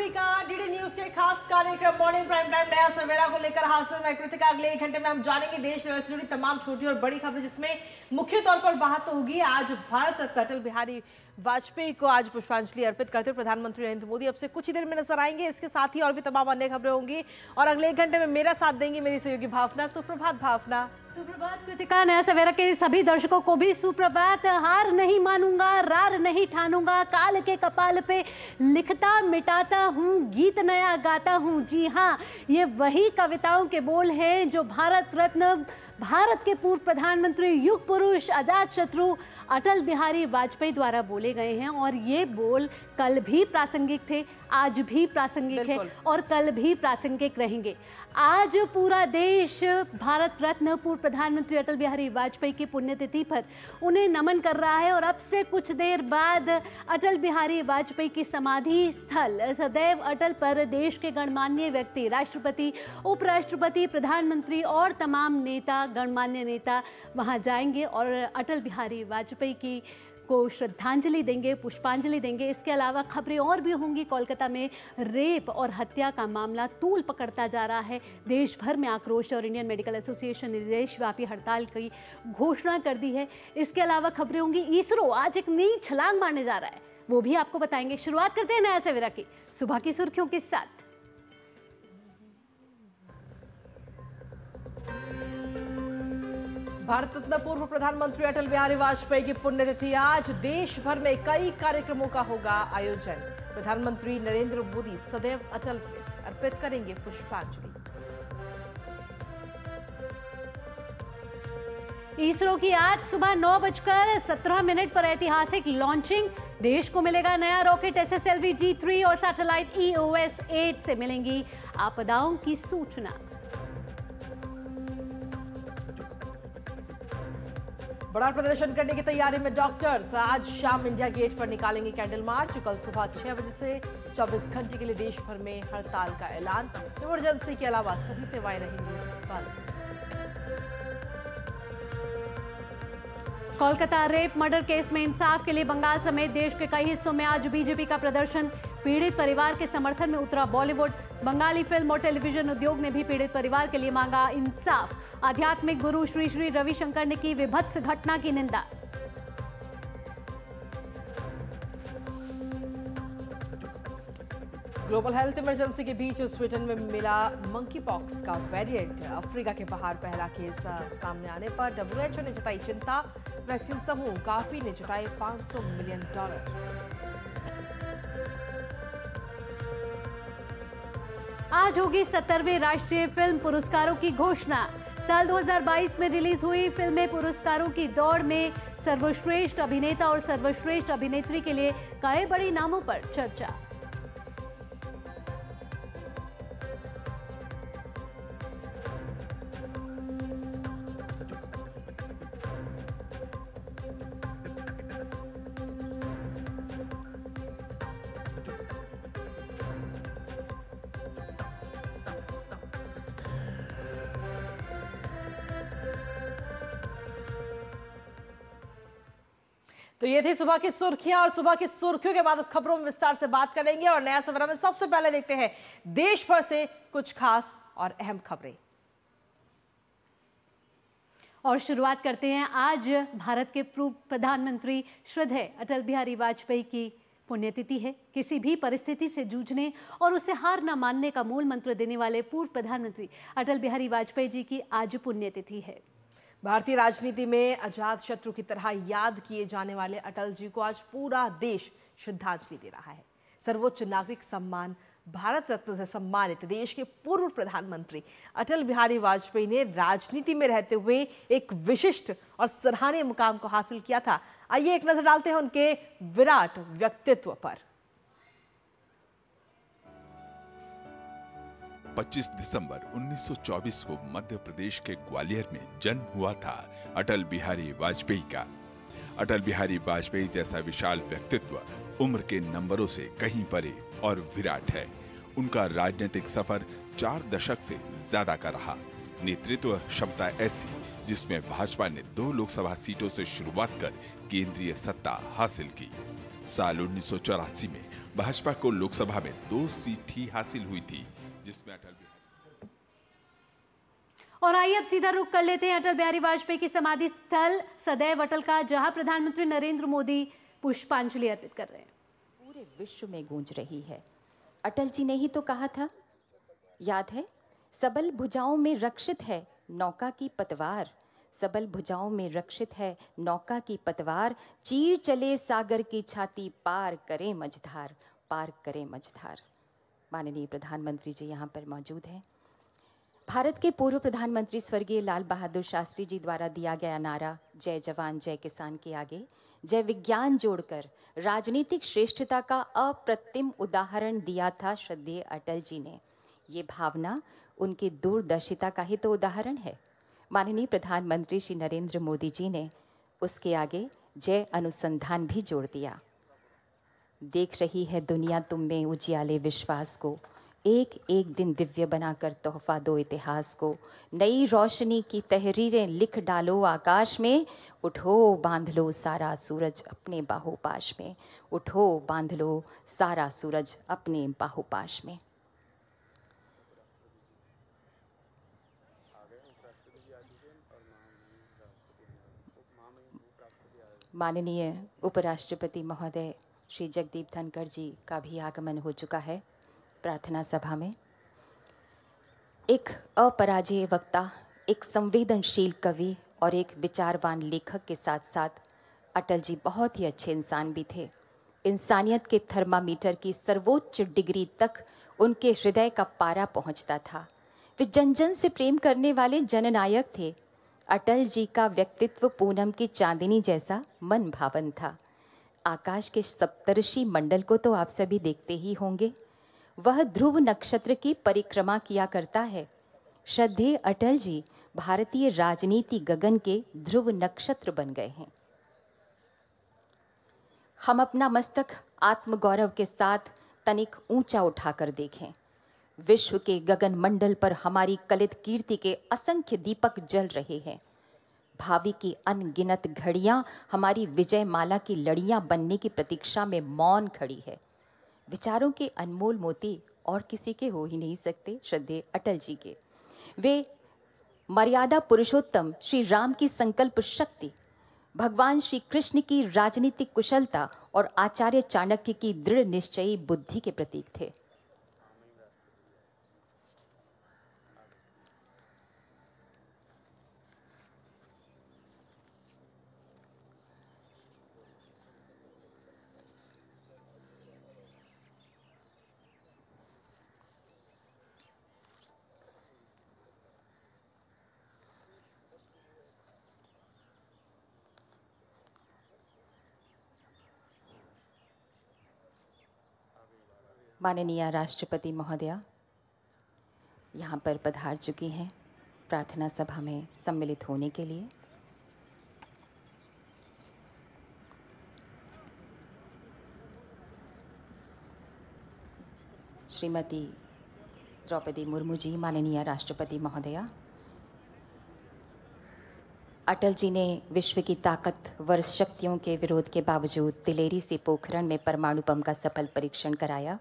TV का DD news के खास कार्यक्रम मॉर्निंग प्राइम टाइम नया सवेरा को लेकर हाजिर मैं कृतिका। अगले 1 घंटे में हम जानेंगे देश से जुड़ी तमाम छोटी और बड़ी खबरें, जिसमें मुख्य तौर पर बात होगी आज भारत रत्न अटल बिहारी वाजपेयी को आज पुष्पांजलि अर्पित करते हुए प्रधानमंत्री नरेंद्र मोदी अब से कुछ ही देर में नजर आएंगे। इसके साथ ही और भी तमाम अन्य खबरें होंगी और अगले 1 घंटे में मेरा साथ देंगी मेरी सहयोगी भावना। सुप्रभात भावना। सुप्रभात कृतिका। नया सवेरा के सभी दर्शकों को भी सुप्रभात। हार नहीं मानूंगा, रार नहीं ठानूंगा, काल के कपाल पे लिखता मिटाता हूँ, गीत नया गाता हूँ। जी हाँ, ये वही कविताओं के बोल हैं जो भारत रत्न, भारत के पूर्व प्रधानमंत्री, युग पुरुष, अजात शत्रु अटल बिहारी वाजपेयी द्वारा बोले गए हैं। और ये बोल कल भी प्रासंगिक थे, आज भी प्रासंगिक है और कल भी प्रासंगिक रहेंगे। आज पूरा देश भारत रत्न पूर्व प्रधानमंत्री अटल बिहारी वाजपेयी की पुण्यतिथि पर उन्हें नमन कर रहा है। और अब से कुछ देर बाद अटल बिहारी वाजपेयी की समाधि स्थल सदैव अटल पर देश के गणमान्य व्यक्ति, राष्ट्रपति, उपराष्ट्रपति, प्रधानमंत्री और तमाम नेता, गणमान्य नेता वहां जाएंगे और अटल बिहारी वाजपेयी की को श्रद्धांजलि देंगे, पुष्पांजलि देंगे। इसके अलावा खबरें और भी होंगी। कोलकाता में रेप और हत्या का मामला तूल पकड़ता जा रहा है, देश भर में आक्रोश और इंडियन मेडिकल एसोसिएशन ने देशव्यापी हड़ताल की घोषणा कर दी है। इसके अलावा खबरें होंगी। इसरो आज एक नई छलांग मारने जा रहा है, वो भी आपको बताएंगे। शुरुआत करते हैं नया सवेरा की सुबह की सुर्खियों के साथ। भारत रत्न पूर्व प्रधानमंत्री अटल बिहारी वाजपेयी की पुण्यतिथि आज देश भर में कई कार्यक्रमों का होगा आयोजन। प्रधानमंत्री नरेंद्र मोदी सदैव अटल पर अर्पित करेंगे पुष्पांजलि। इसरो की आज सुबह 9:17 पर ऐतिहासिक लॉन्चिंग। देश को मिलेगा नया रॉकेट SSLV G3 और सैटेलाइट EOS-8 से मिलेंगी आपदाओं की सूचना। बड़ा प्रदर्शन करने की तैयारी में डॉक्टर्स आज शाम इंडिया गेट पर निकालेंगे कैंडल मार्च। कल सुबह 6 बजे से 24 घंटे के लिए देश भर में हड़ताल का ऐलान। इमरजेंसी के अलावा सभी सेवाएं रहेंगी बंद। कोलकाता रेप मर्डर केस में इंसाफ के लिए बंगाल समेत देश के कई हिस्सों में आज बीजेपी का प्रदर्शन। पीड़ित परिवार के समर्थन में उतरा बॉलीवुड। बंगाली फिल्म और टेलीविजन उद्योग ने भी पीड़ित परिवार के लिए मांगा इंसाफ। आध्यात्मिक गुरु श्री श्री रविशंकर ने की विभत्स घटना की निंदा। ग्लोबल हेल्थ इमरजेंसी के बीच स्वीडन में मिला मंकी पॉक्स का वेरिएंट। अफ्रीका के बाहर पहला केस सामने आने पर WHO ने जताई चिंता। वैक्सीन समूह काफी ने जुटाए $500 मिलियन। आज होगी 70वें राष्ट्रीय फिल्म पुरस्कारों की घोषणा। साल 2022 में रिलीज हुई फिल्में पुरस्कारों की दौड़ में सर्वश्रेष्ठ अभिनेता और सर्वश्रेष्ठ अभिनेत्री के लिए कई बड़े नामों पर चर्चा। तो ये थी सुबह की सुर्खियां और सुबह की सुर्खियों के बाद खबरों में विस्तार से बात करेंगे। और नया सवेरा में सबसे पहले देखते हैं देश भर से कुछ खास और अहम खबरें। और शुरुआत करते हैं। आज भारत के पूर्व प्रधानमंत्री श्रद्धेय अटल बिहारी वाजपेयी की पुण्यतिथि है। किसी भी परिस्थिति से जूझने और उसे हार न मानने का मूल मंत्र देने वाले पूर्व प्रधानमंत्री अटल बिहारी वाजपेयी जी की आज पुण्यतिथि है। भारतीय राजनीति में अजात शत्रु की तरह याद किए जाने वाले अटल जी को आज पूरा देश श्रद्धांजलि दे रहा है। सर्वोच्च नागरिक सम्मान भारत रत्न से सम्मानित देश के पूर्व प्रधानमंत्री अटल बिहारी वाजपेयी ने राजनीति में रहते हुए एक विशिष्ट और सराहनीय मुकाम को हासिल किया था। आइए एक नजर डालते हैं उनके विराट व्यक्तित्व पर। 25 दिसंबर 1924 को मध्य प्रदेश के ग्वालियर में जन्म हुआ था अटल बिहारी वाजपेयी का। अटल बिहारी वाजपेयी जैसा विशाल व्यक्तित्व उम्र के नंबरों से कहीं परे और विराट है। उनका राजनीतिक सफर 4 दशक से ज्यादा का रहा। नेतृत्व क्षमता ऐसी जिसमें भाजपा ने 2 लोकसभा सीटों से शुरुआत कर केंद्रीय सत्ता हासिल की। साल 1984 में भाजपा को लोकसभा में 2 सीट ही हासिल हुई थी, जिसमें अटल बिहारी। और आइए अब सीधा रुख कर लेते हैं अटल बिहारी वाजपेयी की समाधि स्थल सदैव अटल का, जहां प्रधानमंत्री नरेंद्र मोदी पुष्पांजलि अर्पित कर रहे हैं। पूरे विश्व में गूंज रही है। अटल जी ने ही तो कहा था, याद है, सबल भुजाओं में रक्षित है नौका की पतवार, सबल भुजाओं में रक्षित है नौका की पतवार, चीर चले सागर की छाती, पार करे मझधार, पार करे मझधार। माननीय प्रधानमंत्री जी यहाँ पर मौजूद हैं। भारत के पूर्व प्रधानमंत्री स्वर्गीय लाल बहादुर शास्त्री जी द्वारा दिया गया नारा जय जवान जय किसान के आगे जय विज्ञान जोड़कर राजनीतिक श्रेष्ठता का अप्रतिम उदाहरण दिया था श्रद्धेय अटल जी ने। ये भावना उनकी दूरदर्शिता का ही तो उदाहरण है। माननीय प्रधानमंत्री श्री नरेंद्र मोदी जी ने उसके आगे जय अनुसंधान भी जोड़ दिया। देख रही है दुनिया तुम में उजियाले विश्वास को, एक एक दिन दिव्य बनाकर तोहफा दो इतिहास को, नई रोशनी की तहरीरें लिख डालो आकाश में, उठो बांध लो सारा सूरज अपने बाहुपाश में, उठो बांध लो सारा सूरज अपने बाहुपाश में। माननीय उपराष्ट्रपति महोदय श्री जगदीप धनखड़ जी का भी आगमन हो चुका है प्रार्थना सभा में। एक अपराजेय वक्ता, एक संवेदनशील कवि और एक विचारवान लेखक के साथ साथ अटल जी बहुत ही अच्छे इंसान भी थे। इंसानियत के थर्मामीटर की सर्वोच्च डिग्री तक उनके हृदय का पारा पहुंचता था। वे जन जन से प्रेम करने वाले जननायक थे। अटल जी का व्यक्तित्व पूनम की चांदनी जैसा मन भावन था। आकाश के सप्तर्षि मंडल को तो आप सभी देखते ही होंगे। वह ध्रुव नक्षत्र की परिक्रमा किया करता है। श्रद्धेय अटल जी भारतीय राजनीति गगन के ध्रुव नक्षत्र बन गए हैं। हम अपना मस्तक आत्मगौरव के साथ तनिक ऊंचा उठाकर देखें। विश्व के गगन मंडल पर हमारी कलित कीर्ति के असंख्य दीपक जल रहे हैं। भावी की अनगिनत घड़ियां हमारी विजय माला की लड़ियां बनने की प्रतीक्षा में मौन खड़ी है। विचारों के अनमोल मोती और किसी के हो ही नहीं सकते, श्रद्धेय अटल जी के। वे मर्यादा पुरुषोत्तम श्री राम की संकल्प शक्ति, भगवान श्री कृष्ण की राजनीतिक कुशलता और आचार्य चाणक्य की दृढ़ निश्चयी बुद्धि के प्रतीक थे। माननीय राष्ट्रपति महोदया यहाँ पर पधार चुकी हैं प्रार्थना सभा में सम्मिलित होने के लिए। श्रीमती द्रौपदी मुर्मू जी, माननीय राष्ट्रपति महोदया, अटल जी ने विश्व की ताकतवर शक्तियों के विरोध के बावजूद तिलेरी से पोखरण में परमाणु बम का सफल परीक्षण कराया।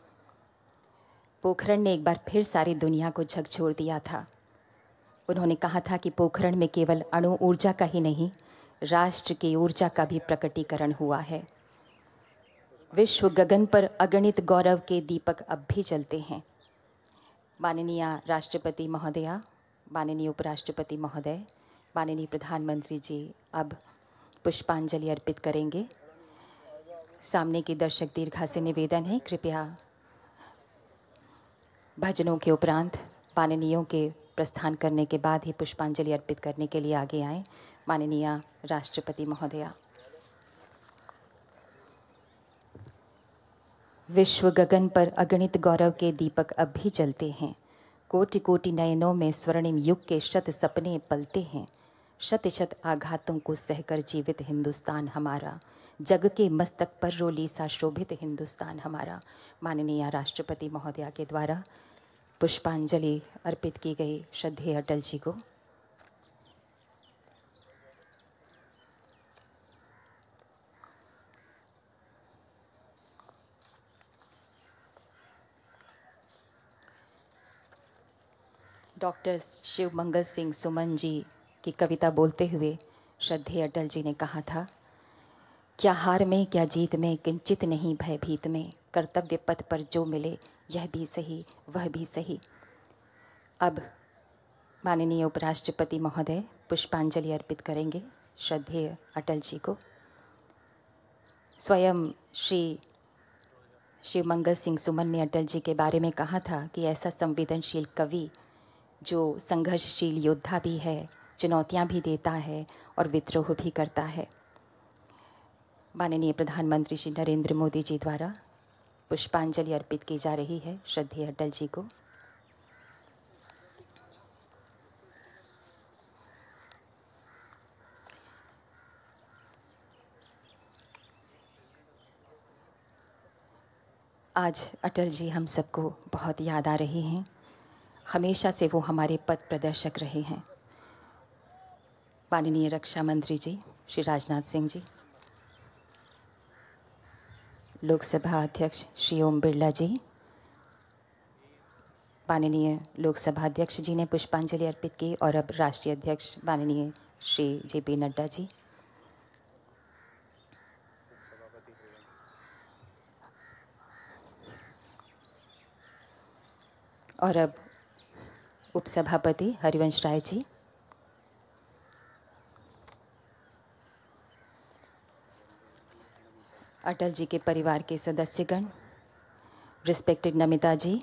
पोखरण ने एक बार फिर सारी दुनिया को झकझोर दिया था। उन्होंने कहा था कि पोखरण में केवल अणु ऊर्जा का ही नहीं, राष्ट्र की ऊर्जा का भी प्रकटीकरण हुआ है। विश्व गगन पर अगणित गौरव के दीपक अब भी जलते हैं। माननीय राष्ट्रपति महोदया, माननीय उपराष्ट्रपति महोदय, माननीय प्रधानमंत्री जी अब पुष्पांजलि अर्पित करेंगे। सामने की दर्शक दीर्घा से निवेदन है, कृपया भजनों के उपरांत माननीयों के प्रस्थान करने के बाद ही पुष्पांजलि अर्पित करने के लिए आगे आएं। माननीय राष्ट्रपति महोदया। विश्व गगन पर अगणित गौरव के दीपक अब भी जलते हैं। कोटि कोटि नयनों में स्वर्णिम युग के शत सपने पलते हैं। शत शत आघातों को सहकर जीवित हिंदुस्तान हमारा, जग के मस्तक पर रोली सा शोभित हिंदुस्तान हमारा। माननीय राष्ट्रपति महोदया के द्वारा पुष्पांजलि अर्पित की गई श्रद्धेय अटल जी को। डॉक्टर शिव मंगल सिंह सुमन जी की कविता बोलते हुए श्रद्धेय अटल जी ने कहा था, क्या हार में क्या जीत में किंचित नहीं भयभीत में, कर्तव्य पथ पर जो मिले यह भी सही वह भी सही। अब माननीय उपराष्ट्रपति महोदय पुष्पांजलि अर्पित करेंगे श्रद्धेय अटल जी को। स्वयं श्री शिव मंगल सिंह सुमन ने अटल जी के बारे में कहा था कि ऐसा संवेदनशील कवि जो संघर्षशील योद्धा भी है, चुनौतियां भी देता है और विद्रोह भी करता है। माननीय प्रधानमंत्री श्री नरेंद्र मोदी जी द्वारा पुष्पांजलि अर्पित की जा रही है श्रद्धेय अटल जी को। आज अटल जी हम सबको बहुत याद आ रहे हैं। हमेशा से वो हमारे पथ प्रदर्शक रहे हैं। माननीय रक्षा मंत्री जी श्री राजनाथ सिंह जी, लोकसभा अध्यक्ष श्री ओम बिरला जी, माननीय लोकसभा अध्यक्ष जी ने पुष्पांजलि अर्पित की और अब राष्ट्रीय अध्यक्ष माननीय श्री JP नड्डा जी, और अब उपसभापति हरिवंश राय जी, अटल जी के परिवार के सदस्यगण, रिस्पेक्टेड नमिता जी,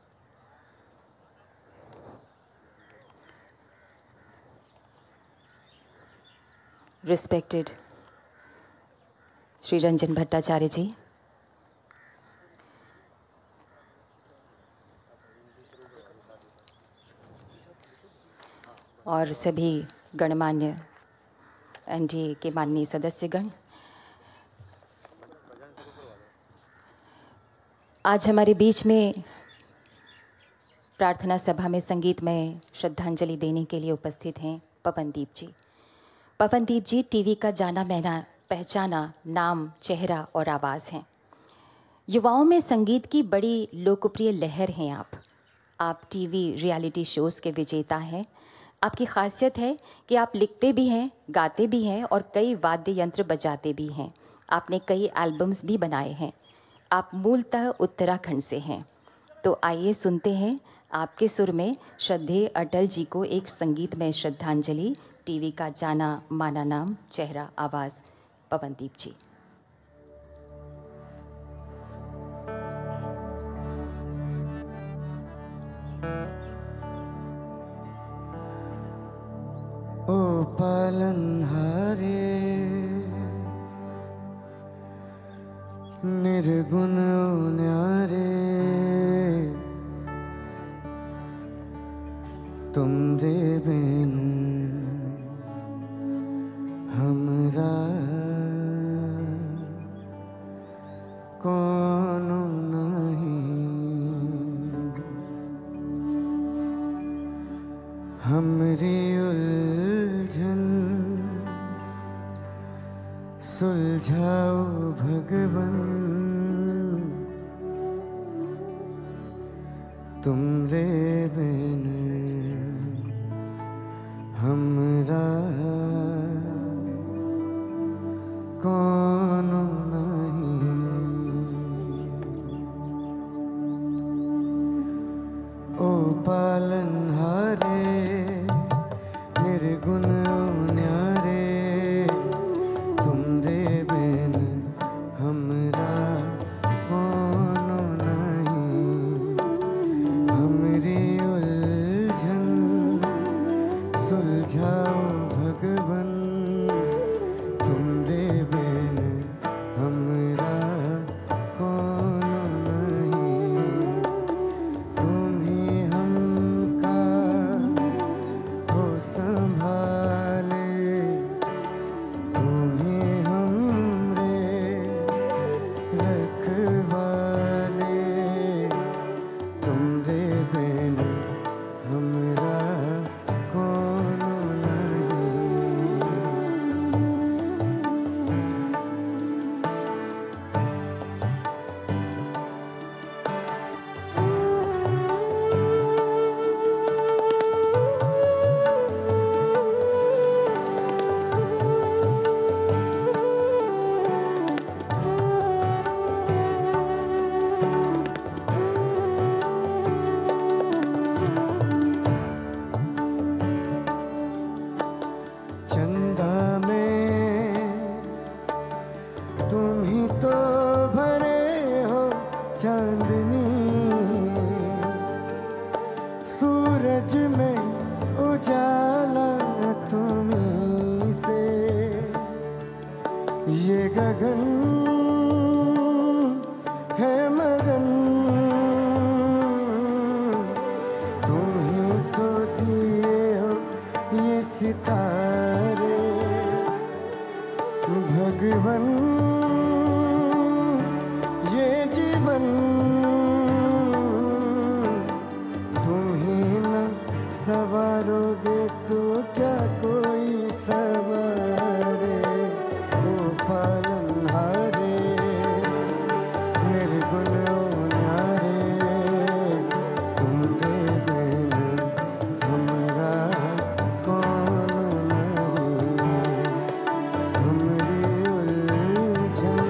रिस्पेक्टेड श्री रंजन भट्टाचार्य जी, और सभी गणमान्य NDA के माननीय सदस्यगण, आज हमारे बीच में प्रार्थना सभा में संगीतमय श्रद्धांजलि देने के लिए उपस्थित हैं पवनदीप जी। पवनदीप जी टीवी का जाना माना पहचाना नाम, चेहरा और आवाज़ हैं। युवाओं में संगीत की बड़ी लोकप्रिय लहर हैं आप टीवी रियलिटी शोज़ के विजेता हैं। आपकी खासियत है कि आप लिखते भी हैं, गाते भी हैं और कई वाद्य यंत्र बजाते भी हैं। आपने कई एल्बम्स भी बनाए हैं। आप मूलतः उत्तराखंड से हैं। तो आइए सुनते हैं आपके सुर में श्रद्धेय अटल जी को एक संगीतमय श्रद्धांजलि। टीवी का जाना माना नाम, चेहरा, आवाज़, पवनदीप जी। ओ पालनहारे निर्गुण न्यारे, तुमरे बिन हमरा कौन नहीं। हमरी उलझन सुलझाओ भगवन, तुमरे बिन हमरा कौन नहीं। ओ पालनहारे निर्गुण न्यारे, तुमरे बिन हमरा कौन नहीं। हमरी उलझन सुलझाओ भगवन, तुमरे बिन हमरा कौन नहीं। तुम ही हमका हो संभाले, तुम ही हमरे रखवाले, तुमरे बिन हमरा कौन नहीं। गगन है मगन, तुम ही तो दिए हो ये सितारे। भगवन ये जीवन तुम ही न सवारोगे तो क्या कोई सवारे। ओ पालनहारे निर्गुण ओ न्यारे, तुम दे बिन हमरा कौन नहीं। हमरी उलझन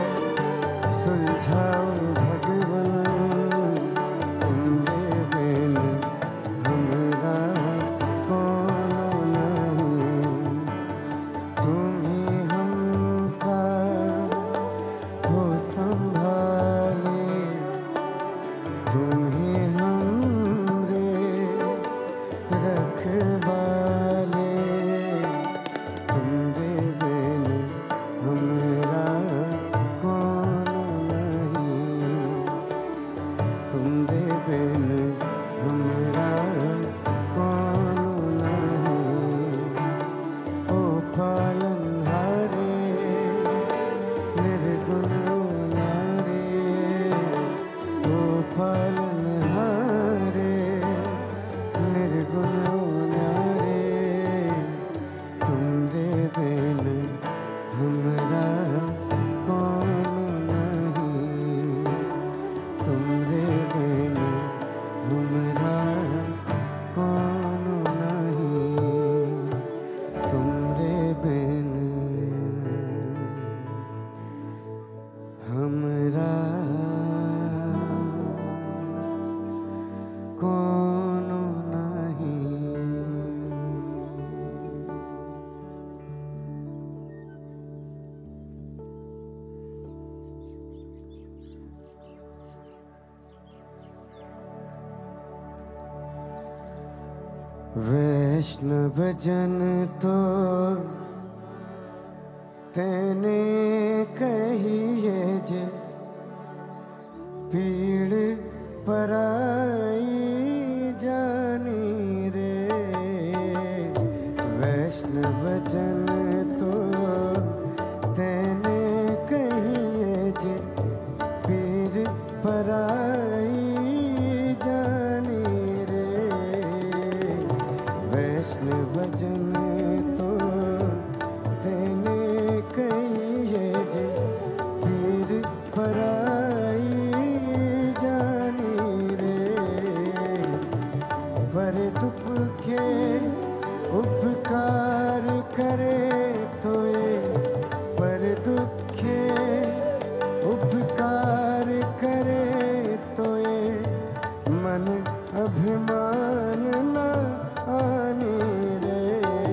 सुलझाओ भगवन, तुम दे बिन हमरा कौन नहीं। तुम ही हमका हो संभाले, तुम ही हमरे रखवाले। तुम दे बिन हमरा कौन नहीं। तुम दे बिन हमरा कौन नहीं। ओ पालनहारे निर्गुण न्यारे, ओ पालनहारे निर्गुण न्यारे। तुम दे बिन हमरा कौन नहीं। तुम दे बिन हमरा कौन नहीं। तुमरे बिन हमरा कौन नहीं। वैष्णव जन तो तेने कहिए जे, पीड़ पराई जानी रे। वैष्णव जन तो तेने कहिए जे, पीड़ पराई जानी रे। वैष्णव जन तो तेने कहिए जे, पीर पराई जानी रे। पर दुख के उपकार करे तो ये, पर दुखे उपकार करे तो ये, मन अभिमान न आनी रे।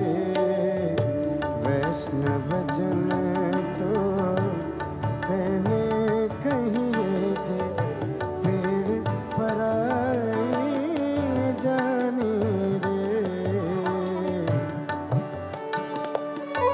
वैष्णव जन तो तेने कहिए जे, पीड़ पराई जानी रे।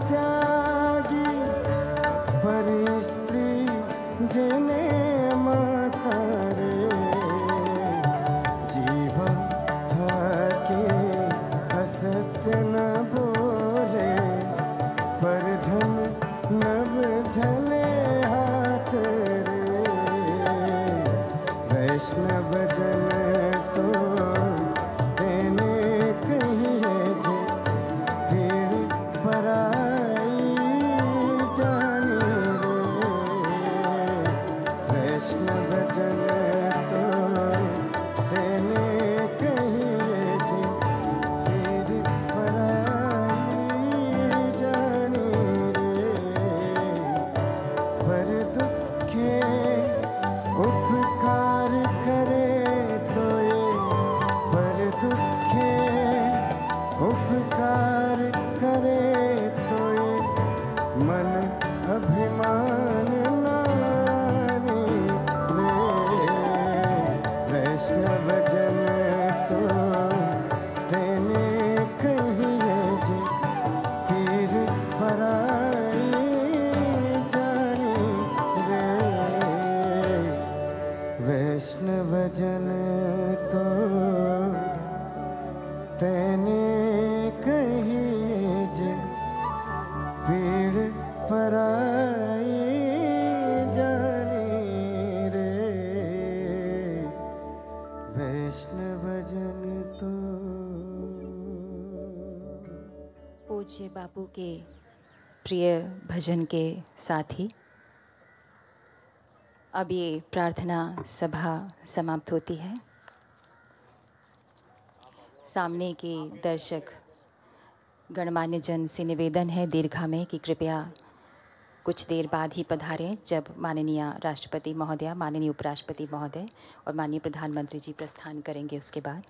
त्यागी परिस्त्री जेने माता रे जीवा थाके असत्य न बोले पर धन नव झले हाथ रे वैष्णव जन तो तेने कहिए जे फिर पराई जानी रे वैष्णव जन तो तेने कहिए जे फिर पराई जानी रे पर दुखे उपकार करे तो ये पर दुखे उपकार करे तो ये मन अभिमान नानी रे वैष्णव जन तो तेने कहिए जे फिर पराई जानी रे वैष्णव जन तो तेने कहिए जे पीड़ पराई जानी रे वैष्णव जन तो पूज्य बापू के प्रिय भजन के साथी अब ये प्रार्थना सभा समाप्त होती है। सामने के दर्शक गणमान्य जन से निवेदन है दीर्घा में कि कृपया कुछ देर बाद ही पधारें जब माननीय राष्ट्रपति महोदय, माननीय उपराष्ट्रपति महोदय और माननीय प्रधानमंत्री जी प्रस्थान करेंगे। उसके बाद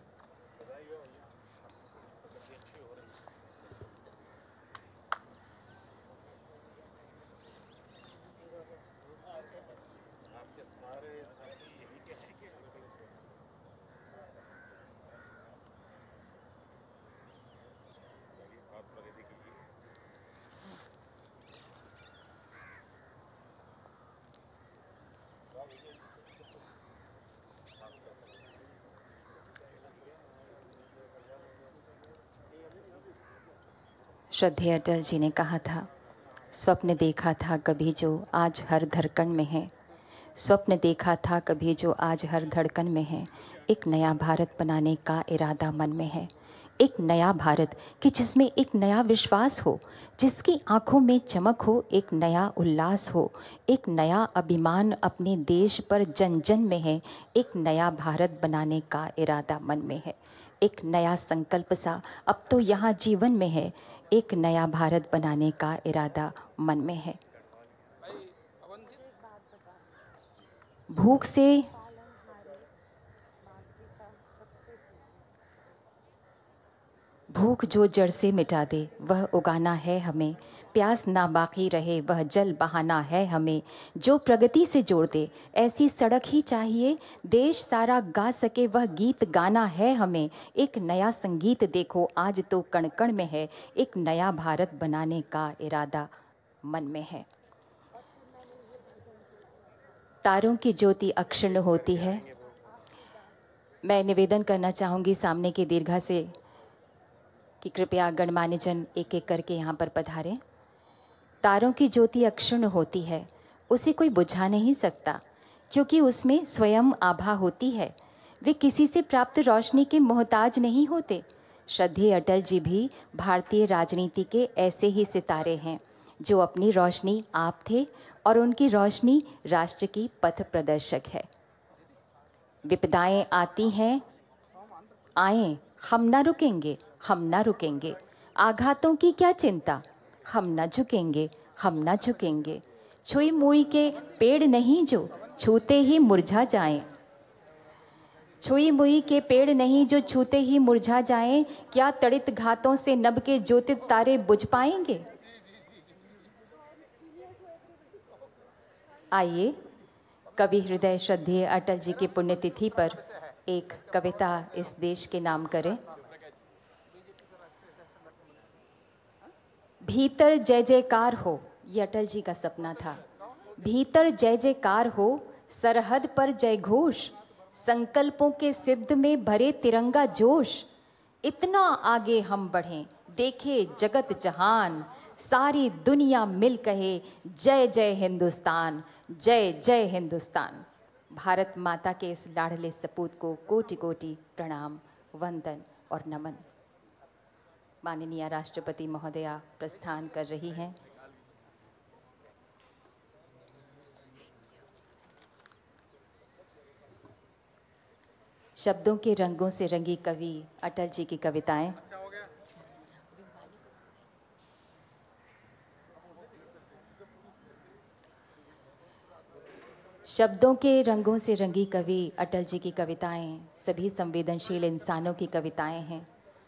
श्रद्धेय अटल जी ने कहा था, स्वप्न देखा था कभी जो आज हर धड़कन में है, स्वप्न देखा था कभी जो आज हर धड़कन में है, एक नया भारत बनाने का इरादा मन में है। एक नया भारत कि जिसमें एक नया विश्वास हो, जिसकी आंखों में चमक हो, एक नया उल्लास हो, एक नया अभिमान अपने देश पर जन जन में है। एक नया भारत बनाने का इरादा मन में है। एक नया संकल्प सा अब तो यहाँ जीवन में है। एक नया भारत बनाने का इरादा मन में है। भूख से भूख जो जड़ से मिटा दे वह उगाना है हमें, प्यास ना बाकी रहे वह जल बहाना है हमें। जो प्रगति से जोड़ दे ऐसी सड़क ही चाहिए, देश सारा गा सके वह गीत गाना है हमें। एक नया संगीत देखो आज तो कण कण में है, एक नया भारत बनाने का इरादा मन में है। तारों की ज्योति अक्षुण्ण होती है। मैं निवेदन करना चाहूँगी सामने की दीर्घा से कि कृपया गणमान्य जन एक एक करके यहाँ पर पधारें। तारों की ज्योति अक्षुण्ण होती है, उसे कोई बुझा नहीं सकता क्योंकि उसमें स्वयं आभा होती है। वे किसी से प्राप्त रोशनी के मोहताज नहीं होते। श्रद्धेय अटल जी भी भारतीय राजनीति के ऐसे ही सितारे हैं जो अपनी रोशनी आप थे और उनकी रोशनी राष्ट्र की पथ प्रदर्शक है। विपदाएं आती हैं, आएं, हम ना रुकेंगे, हम ना रुकेंगे। आघातों की क्या चिंता, हम ना झुकेंगे, हम ना झुकेंगे। छुई मुई के पेड़ नहीं जो छूते ही मुरझा जाएं। छुई मुई के पेड़ नहीं जो छूते ही मुरझा जाएं। क्या तड़ित घातों से नभ के ज्योतित तारे बुझ पाएंगे। आइए कवि हृदय श्रद्धेय अटल जी की पुण्यतिथि पर एक कविता इस देश के नाम करें। भीतर जय जयकार हो, ये अटल जी का सपना था। भीतर जय जयकार हो, सरहद पर जय घोष, संकल्पों के सिद्ध में भरे तिरंगा जोश। इतना आगे हम बढ़ें, देखे जगत जहान, सारी दुनिया मिल कहे जय जय हिंदुस्तान, जय जय हिंदुस्तान। भारत माता के इस लाडले सपूत को कोटि कोटि प्रणाम, वंदन और नमन। माननीय राष्ट्रपति महोदया प्रस्थान कर रही हैं। शब्दों के रंगों से रंगी कवि अटल जी की कविताएं। शब्दों के रंगों से रंगी कवि अटल जी की कविताएं सभी संवेदनशील इंसानों की कविताएं हैं।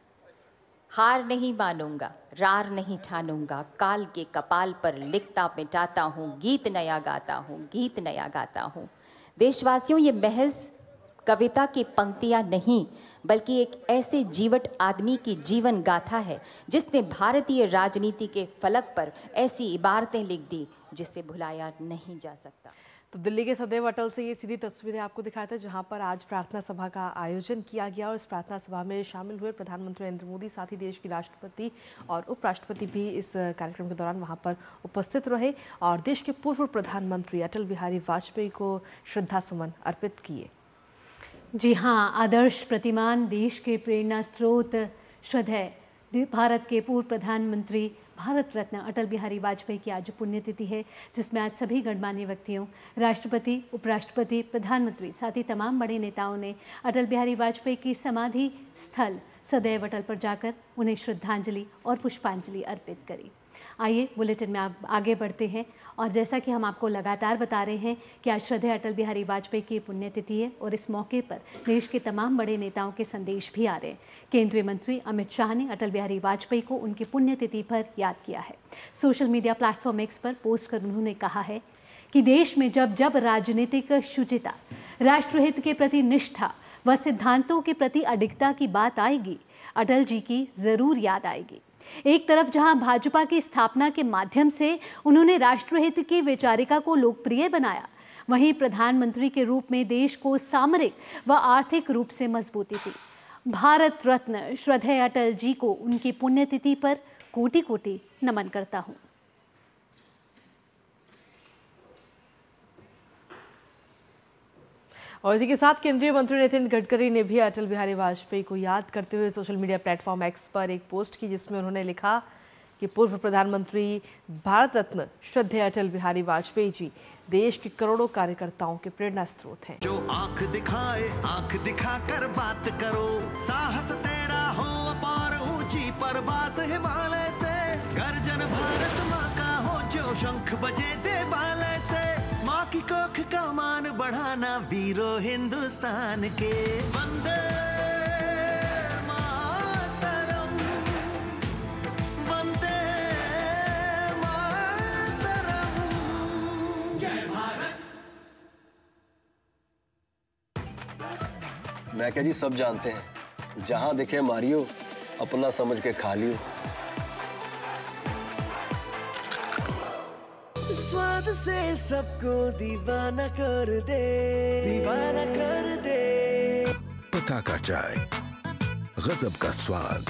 हार नहीं मानूंगा, रार नहीं ठानूंगा, काल के कपाल पर लिखता मिटाता हूँ, गीत नया गाता हूँ, गीत नया गाता हूँ। देशवासियों, ये महज कविता की पंक्तियाँ नहीं, बल्कि एक ऐसे जीवट आदमी की जीवन गाथा है जिसने भारतीय राजनीति के फलक पर ऐसी इबारतें लिख दी जिसे भुलाया नहीं जा सकता। तो दिल्ली के सदैव अटल से ये सीधी तस्वीरें आपको दिखाया था, जहां पर आज प्रार्थना सभा का आयोजन किया गया और इस प्रार्थना सभा में शामिल हुए प्रधानमंत्री नरेंद्र मोदी, साथ ही देश की राष्ट्रपति और उपराष्ट्रपति भी इस कार्यक्रम के दौरान वहां पर उपस्थित रहे और देश के पूर्व प्रधानमंत्री अटल बिहारी वाजपेयी को श्रद्धासुमन अर्पित किए। जी हाँ, आदर्श प्रतिमान, देश के प्रेरणा स्रोत, श्रद्धेय भारत के पूर्व प्रधानमंत्री भारत रत्न अटल बिहारी वाजपेयी की आज पुण्यतिथि है, जिसमें आज सभी गणमान्य व्यक्तियों, राष्ट्रपति, उपराष्ट्रपति, प्रधानमंत्री, साथ ही तमाम बड़े नेताओं ने अटल बिहारी वाजपेयी की समाधि स्थल सदैव अटल पर जाकर उन्हें श्रद्धांजलि और पुष्पांजलि अर्पित करी। आइए बुलेटिन में आगे बढ़ते हैं और जैसा कि हम आपको लगातार बता रहे हैं कि आज श्रद्धेय अटल बिहारी वाजपेयी की पुण्यतिथि है और इस मौके पर देश के तमाम बड़े नेताओं के संदेश भी आ रहे हैं। केंद्रीय मंत्री अमित शाह ने अटल बिहारी वाजपेयी को उनकी पुण्यतिथि पर याद किया है। सोशल मीडिया प्लेटफॉर्म एक्स पर पोस्ट कर उन्होंने कहा है कि देश में जब जब राजनीतिक शुचिता, राष्ट्रहित के प्रति निष्ठा व सिद्धांतों के प्रति अडिगता की बात आएगी, अटल जी की जरूर याद आएगी। एक तरफ जहां भाजपा की स्थापना के माध्यम से उन्होंने राष्ट्रहित की वैचारिका को लोकप्रिय बनाया, वहीं प्रधानमंत्री के रूप में देश को सामरिक व आर्थिक रूप से मजबूती दी। भारत रत्न श्रद्धेय अटल जी को उनकी पुण्यतिथि पर कोटि कोटि नमन करता हूं। और इसी के साथ केंद्रीय मंत्री नितिन गडकरी ने भी अटल बिहारी वाजपेयी को याद करते हुए सोशल मीडिया प्लेटफॉर्म एक्स पर एक पोस्ट की, जिसमें उन्होंने लिखा कि पूर्व प्रधानमंत्री भारत रत्न श्रद्धेय अटल बिहारी वाजपेयी जी देश के करोड़ों कार्यकर्ताओं के प्रेरणा स्रोत हैं। जो आंख दिखाए, आंख दिखाकर बात करो, साहस तेरा हो अपार, ऊंची परवास हिमालय से, गर्जन भारत माँ का हो, जो शंख बजे देवालय से, माँ की कोख का मान बढ़ाना, वीरो हिंदुस्तान के, वंदे मातरम, वंदे मातरम, जय भारत। मैं क्या जी, सब जानते हैं, जहां दिखे मारियो, अपना समझ के खा लियो। स्वाद से सबको दीवाना कर दे, दीवाना कर दे। पता का चाय, गजब का स्वाद।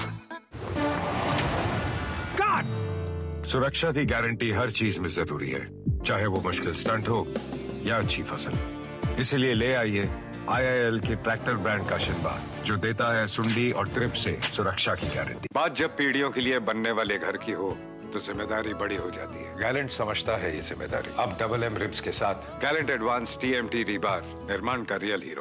सुरक्षा की गारंटी हर चीज में जरूरी है, चाहे वो मुश्किल स्टंट हो या अच्छी फसल। इसलिए ले आइए IIL के ट्रैक्टर ब्रांड का शिनबा, जो देता है सुंडी और ट्रिप से सुरक्षा की गारंटी। बात जब पीढ़ियों के लिए बनने वाले घर की हो तो जिम्मेदारी बड़ी हो जाती है। गैलेंट समझता है ये जिम्मेदारी। अब डबल M रिब्स के साथ गैलेंट एडवांस TMT रीबार, निर्माण का रियल हीरो।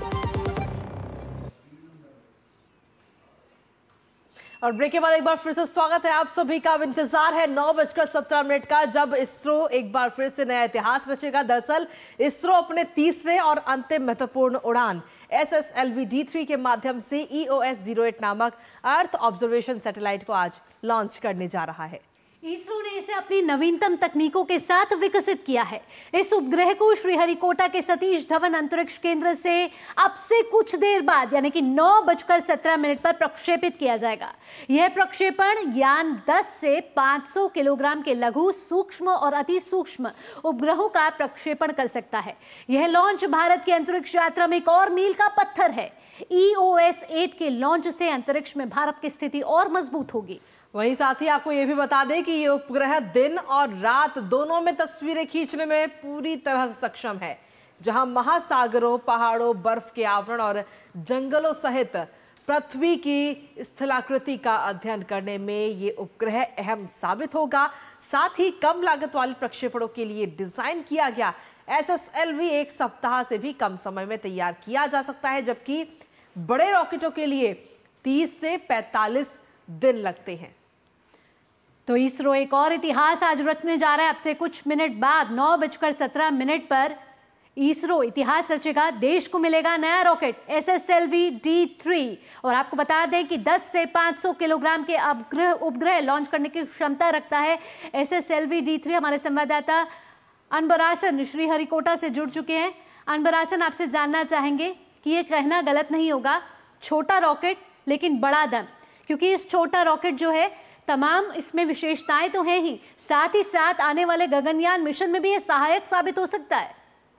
और ब्रेक के बाद एक बार फिर से स्वागत है आप सभी का। अब इंतजार है 9:17 का, जब इसरो एक बार फिर से नया इतिहास रचेगा। दरअसल इसरो अपने तीसरे और अंतिम महत्वपूर्ण उड़ान SSLV D3 के माध्यम से EOS-08 नामक अर्थ ऑब्जर्वेशन सैटेलाइट को आज लॉन्च करने जा रहा है। इसरो ने इसे अपनी नवीनतम तकनीकों के साथ विकसित किया है। इस उपग्रह को श्रीहरिकोटा के सतीश धवन अंतरिक्ष केंद्र से अब से कुछ देर बाद यानी कि 9:17 पर प्रक्षेपित किया जाएगा। यह प्रक्षेपण यान 10 से 500 किलोग्राम के लघु, सूक्ष्म और अति सूक्ष्म उपग्रहों का प्रक्षेपण कर सकता है। यह लॉन्च भारत की अंतरिक्ष यात्रा में एक और मील का पत्थर है। EOS 8 के लॉन्च से अंतरिक्ष में भारत की स्थिति और मजबूत होगी। वहीं साथ ही आपको यह भी बता दें कि ये उपग्रह दिन और रात दोनों में तस्वीरें खींचने में पूरी तरह से सक्षम है। जहां महासागरों, पहाड़ों, बर्फ के आवरण और जंगलों सहित पृथ्वी की स्थलाकृति का अध्ययन करने में ये उपग्रह अहम साबित होगा। साथ ही कम लागत वाले प्रक्षेपणों के लिए डिजाइन किया गया SSLV 1 सप्ताह से भी कम समय में तैयार किया जा सकता है, जबकि बड़े रॉकेटों के लिए 30 से 45 दिन लगते हैं। तो इसरो एक और इतिहास आज रचने जा रहा है। अब से कुछ मिनट बाद 9:17 पर इसरो इतिहास रचेगा। देश को मिलेगा नया रॉकेट SSLV D3 और आपको बता दें कि 10 से 500 किलोग्राम के उपग्रह लॉन्च करने की क्षमता रखता है SSLV D3। हमारे संवाददाता अनबरासन श्रीहरिकोटा से जुड़ चुके हैं। अनबरासन, आपसे जानना चाहेंगे कि ये कहना गलत नहीं होगा, छोटा रॉकेट लेकिन बड़ा दम, क्योंकि इस छोटा रॉकेट जो है तमाम इसमें विशेषताएं तो हैं ही, साथ ही साथ आने वाले गगनयान मिशन में भी ये सहायक साबित हो सकता है।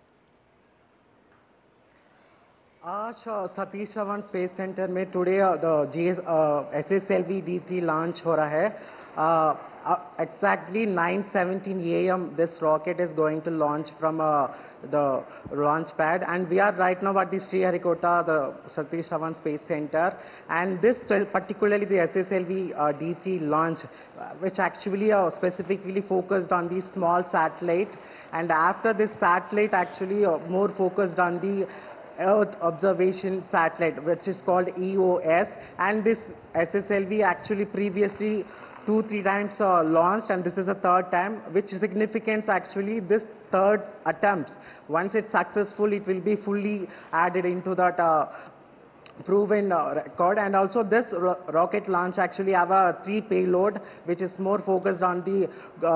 आज सतीश धवन स्पेस सेंटर में टुडे SSLV D3 लॉन्च हो रहा है। Exactly 9:17 AM this rocket is going to launch from the launch pad, and we are right now at the Sriharikota, the Satish Dhawan Space Center, and this particularly the SSLV D3 launch, which actually specifically focused on the small satellite, and after this satellite actually more focused on the Earth observation satellite, which is called EOS, and this SSLV actually previously 2-3 times launched, and this is the third time, which significance actually this third attempt, once it's successful, it will be fully added into that proven record. And also this rocket launch actually have a 3 payload, which is more focused on the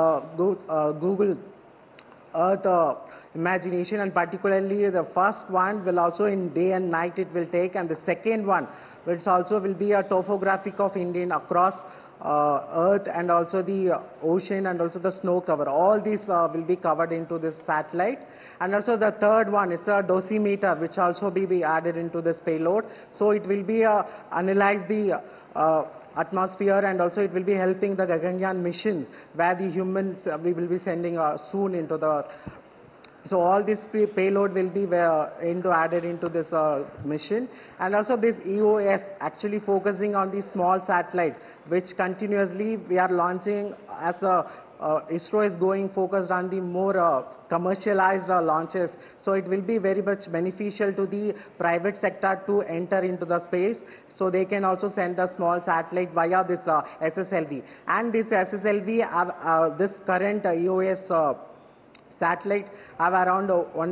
Google Earth imagination, and particularly the first one will also in day and night it will take, and the second one which also will be a topographic of Indian across Earth and also the ocean and also the snow cover. All these will be covered into this satellite. And also the third one is a dosimeter, which also be added into this payload. So it will be analyze the atmosphere, and also it will be helping the Gaganyaan mission, where the humans we will be sending soon into the. So all this payload will be added into this mission. And also this EOS actually focusing on the small satellite, which continuously we are launching as ISRO is going focused on the more commercialized launches. So it will be very much beneficial to the private sector to enter into the space. So they can also send a small satellite via this SSLV. And this SSLV, this current EOS satellite have around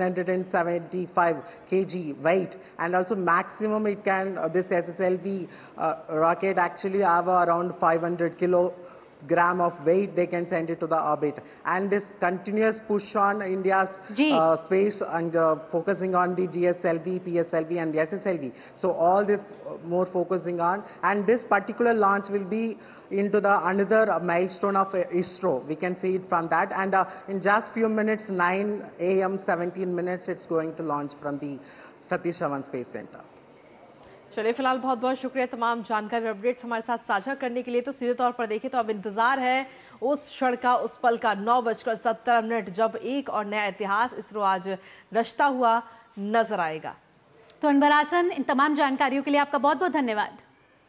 175 kg weight, and also maximum it can this SSLV rocket actually have around 500 kilogram of weight. They can send it to the orbit, and this continuous push on India's space and focusing on the GSLV, PSLV and the SSLV. So all this more focusing on, and this particular launch will be into the another milestone of ISRO. We can see it from that, and in just few minutes, 9 AM 17 minutes, it's going to launch from the Satish Dhawan Space Center. चलिए, फिलहाल बहुत बहुत शुक्रिया तमाम जानकारी और updates हमारे साथ साझा करने के लिए। तो सीधे तौर पर देखें तो अब इंतजार है उस क्षण का, उस पल का, 9:17 जब एक और नया इतिहास इसरो आज रचता हुआ नजर आएगा। तो अनबरासन, इन तमाम जानकारियों के लिए आपका बहुत बहुत धन्यवाद।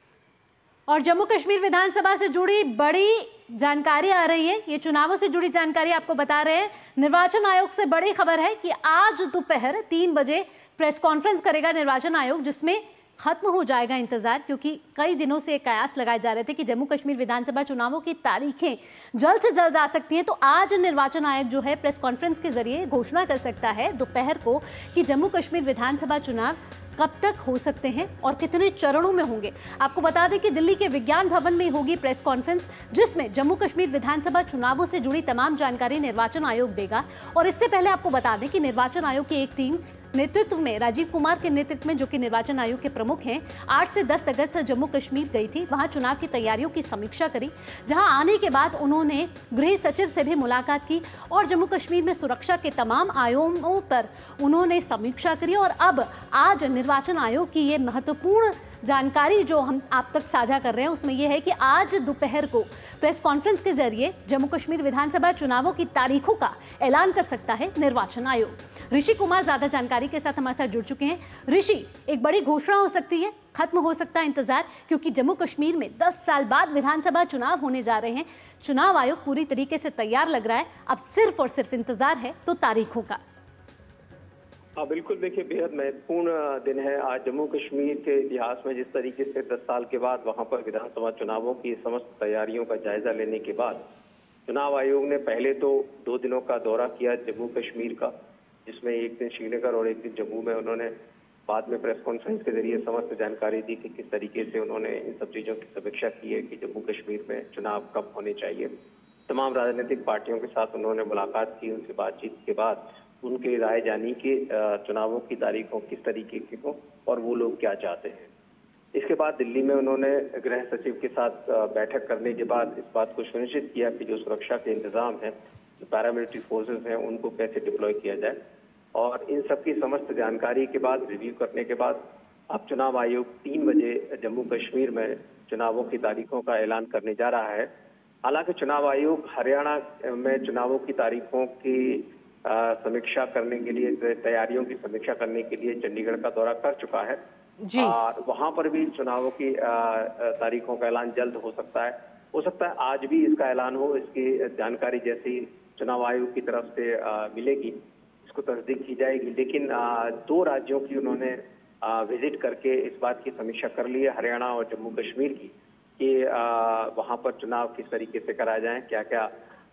और जम्मू कश्मीर विधानसभा से जुड़ी बड़ी जानकारी आ रही है, ये चुनावों से जुड़ी जानकारी आपको बता रहे हैं। निर्वाचन आयोग से बड़ी खबर है कि आज दोपहर 3 बजे प्रेस कॉन्फ्रेंस करेगा निर्वाचन आयोग, जिसमें खत्म हो जाएगा इंतजार, क्योंकि कई दिनों से कयास लगाए जा रहे थे कि जम्मू कश्मीर विधानसभा चुनावों की तारीखें जल्द से जल्द आ सकती हैं। तो आज निर्वाचन आयोग जो है प्रेस कॉन्फ्रेंस के जरिए घोषणा कर सकता है दोपहर को कि जम्मू कश्मीर विधानसभा चुनाव कब तक हो सकते हैं और कितने चरणों में होंगे। आपको बता दें कि दिल्ली के विज्ञान भवन में होगी प्रेस कॉन्फ्रेंस, जिसमें जम्मू कश्मीर विधानसभा चुनावों से जुड़ी तमाम जानकारी निर्वाचन आयोग देगा। और इससे पहले आपको बता दें कि निर्वाचन आयोग की एक टीम नेतृत्व में राजीव कुमार के नेतृत्व में, जो कि निर्वाचन आयोग के प्रमुख हैं, 8 से 10 अगस्त जम्मू कश्मीर गई थी। वहां चुनाव की तैयारियों की समीक्षा करी। जहां आने के बाद उन्होंने गृह सचिव से भी मुलाकात की और जम्मू कश्मीर में सुरक्षा के तमाम आयामों पर उन्होंने समीक्षा करी। और अब आज निर्वाचन आयोग की ये महत्वपूर्ण जानकारी जो हम आप तक साझा कर रहे हैं उसमें यह है कि आज दोपहर को प्रेस कॉन्फ्रेंस के जरिए जम्मू कश्मीर विधानसभा चुनावों की तारीखों का ऐलान कर सकता है निर्वाचन आयोग। ऋषि कुमार ज्यादा जानकारी के साथ हमारे साथ जुड़ चुके हैं। ऋषि, एक बड़ी घोषणा हो सकती है, खत्म हो सकता है इंतजार, क्योंकि जम्मू कश्मीर में 10 साल बाद विधानसभा चुनाव होने जा रहे हैं। चुनाव आयोग पूरी तरीके से तैयार लग रहा है, अब सिर्फ और सिर्फ इंतजार है तो तारीखों का। हाँ बिल्कुल, देखिए बेहद महत्वपूर्ण दिन है आज जम्मू कश्मीर के इतिहास में। जिस तरीके से 10 साल के बाद वहां पर विधानसभा चुनावों की समस्त तैयारियों का जायजा लेने के बाद चुनाव आयोग ने पहले तो 2 दिनों का दौरा किया जम्मू कश्मीर का, जिसमें एक दिन श्रीनगर और एक दिन जम्मू में। उन्होंने बाद में प्रेस कॉन्फ्रेंस के जरिए समस्त जानकारी दी कि किस तरीके से उन्होंने इन सब चीजों की समीक्षा की है कि जम्मू कश्मीर में चुनाव कब होने चाहिए। तमाम राजनीतिक पार्टियों के साथ उन्होंने मुलाकात की, उनसे बातचीत के बाद उनके राय जानी कि चुनावों की तारीखों किस तरीके की हो और वो लोग क्या चाहते हैं। इसके बाद दिल्ली में उन्होंने गृह सचिव के साथ बैठक करने के बाद इस बात को सुनिश्चित किया कि जो सुरक्षा के इंतजाम हैं, जो पैरामिलिट्री फोर्सेस हैं, उनको कैसे डिप्लॉय किया जाए। और इन सब की समस्त जानकारी के बाद, रिव्यू करने के बाद अब चुनाव आयोग 3 बजे जम्मू कश्मीर में चुनावों की तारीखों का ऐलान करने जा रहा है। हालांकि चुनाव आयोग हरियाणा में चुनावों की तारीखों की समीक्षा करने के लिए, तैयारियों की समीक्षा करने के लिए चंडीगढ़ का दौरा कर चुका है जी। और वहां पर भी चुनावों की तारीखों का ऐलान जल्द हो सकता है आज भी इसका ऐलान हो। इसकी जानकारी जैसे ही चुनाव आयोग की तरफ से मिलेगी इसको तस्दीक की जाएगी। लेकिन 2 राज्यों की उन्होंने विजिट करके इस बात की समीक्षा कर ली है, हरियाणा और जम्मू कश्मीर की, कि वहां पर चुनाव किस तरीके से कराए जाएं, क्या क्या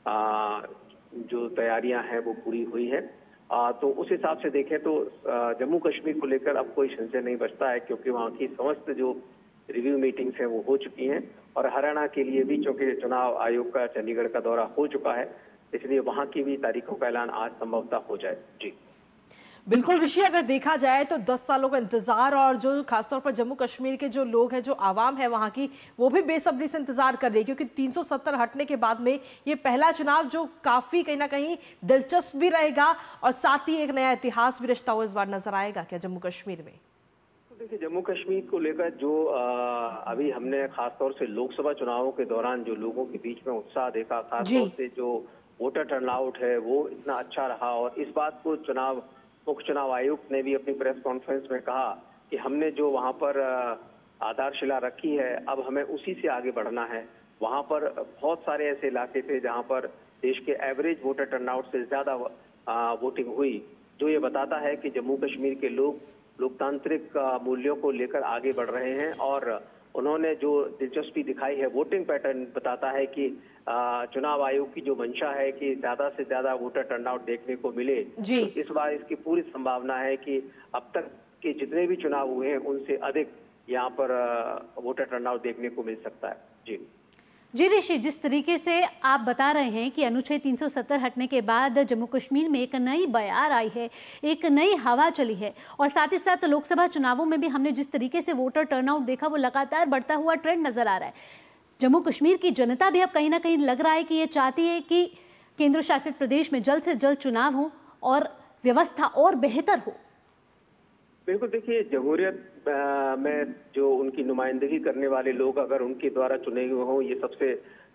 जो तैयारियां हैं वो पूरी हुई है। तो उस हिसाब से देखें तो जम्मू कश्मीर को लेकर अब कोई संशय नहीं बचता है, क्योंकि वहाँ की समस्त जो रिव्यू मीटिंग्स हैं वो हो चुकी हैं। और हरियाणा के लिए भी चूंकि चुनाव आयोग का चंडीगढ़ का दौरा हो चुका है, इसलिए वहाँ की भी तारीखों का ऐलान आज संभवतः हो जाए जी। बिल्कुल ऋषि, अगर देखा जाए तो 10 सालों का इंतजार, और जो खासतौर पर जम्मू कश्मीर के जो लोग हैं, जो आवाम है वहाँ की, वो भी बेसब्री से इंतजार कर रही है, क्योंकि 370 हटने के बाद में ये पहला चुनाव जो काफी कहीं ना कहीं दिलचस्प भी रहेगा और साथ ही एक नया इतिहास भी रचता हुआ इस बार नजर आएगा क्या जम्मू कश्मीर में? देखिए, जम्मू कश्मीर को लेकर जो अभी हमने खासतौर से लोकसभा चुनावों के दौरान जो लोगों के बीच में उत्साह देखा, खासतौर से जो वोटर टर्नआउट है वो इतना अच्छा रहा। और इस बात को मुख्य चुनाव आयुक्त ने भी अपनी प्रेस कॉन्फ्रेंस में कहा कि हमने जो वहां पर आधारशिला रखी है, अब हमें उसी से आगे बढ़ना है। वहां पर बहुत सारे ऐसे इलाके थे जहां पर देश के एवरेज वोटर टर्नआउट से ज्यादा वोटिंग हुई, जो ये बताता है कि जम्मू कश्मीर के लोग लोकतांत्रिक मूल्यों को लेकर आगे बढ़ रहे हैं। और उन्होंने जो दिलचस्पी दिखाई है, वोटिंग पैटर्न बताता है कि चुनाव आयोग की जो मंशा है कि ज्यादा से ज्यादा वोटर टर्नआउट देखने को मिले जी। तो इस बार इसकी पूरी संभावना है कि अब तक के जितने भी चुनाव हुए हैं उनसे अधिक यहाँ पर वोटर टर्नआउट देखने को मिल सकता है जी ऋषि, जिस तरीके से आप बता रहे हैं कि अनुच्छेद 370 हटने के बाद जम्मू कश्मीर में एक नई बयार आई है, एक नई हवा चली है, और साथ ही साथ लोकसभा चुनावों में भी हमने जिस तरीके से वोटर टर्नआउट देखा वो लगातार बढ़ता हुआ ट्रेंड नजर आ रहा है। जम्मू कश्मीर की जनता भी अब कहीं ना कहीं लग रहा है कि ये चाहती है कि केंद्र शासित प्रदेश में जल्द से जल्द चुनाव हो और व्यवस्था और बेहतर हो। बिल्कुल, देखिए जमहूरियत में जो उनकी नुमाइंदगी करने वाले लोग अगर उनके द्वारा चुने हुए हों, ये सबसे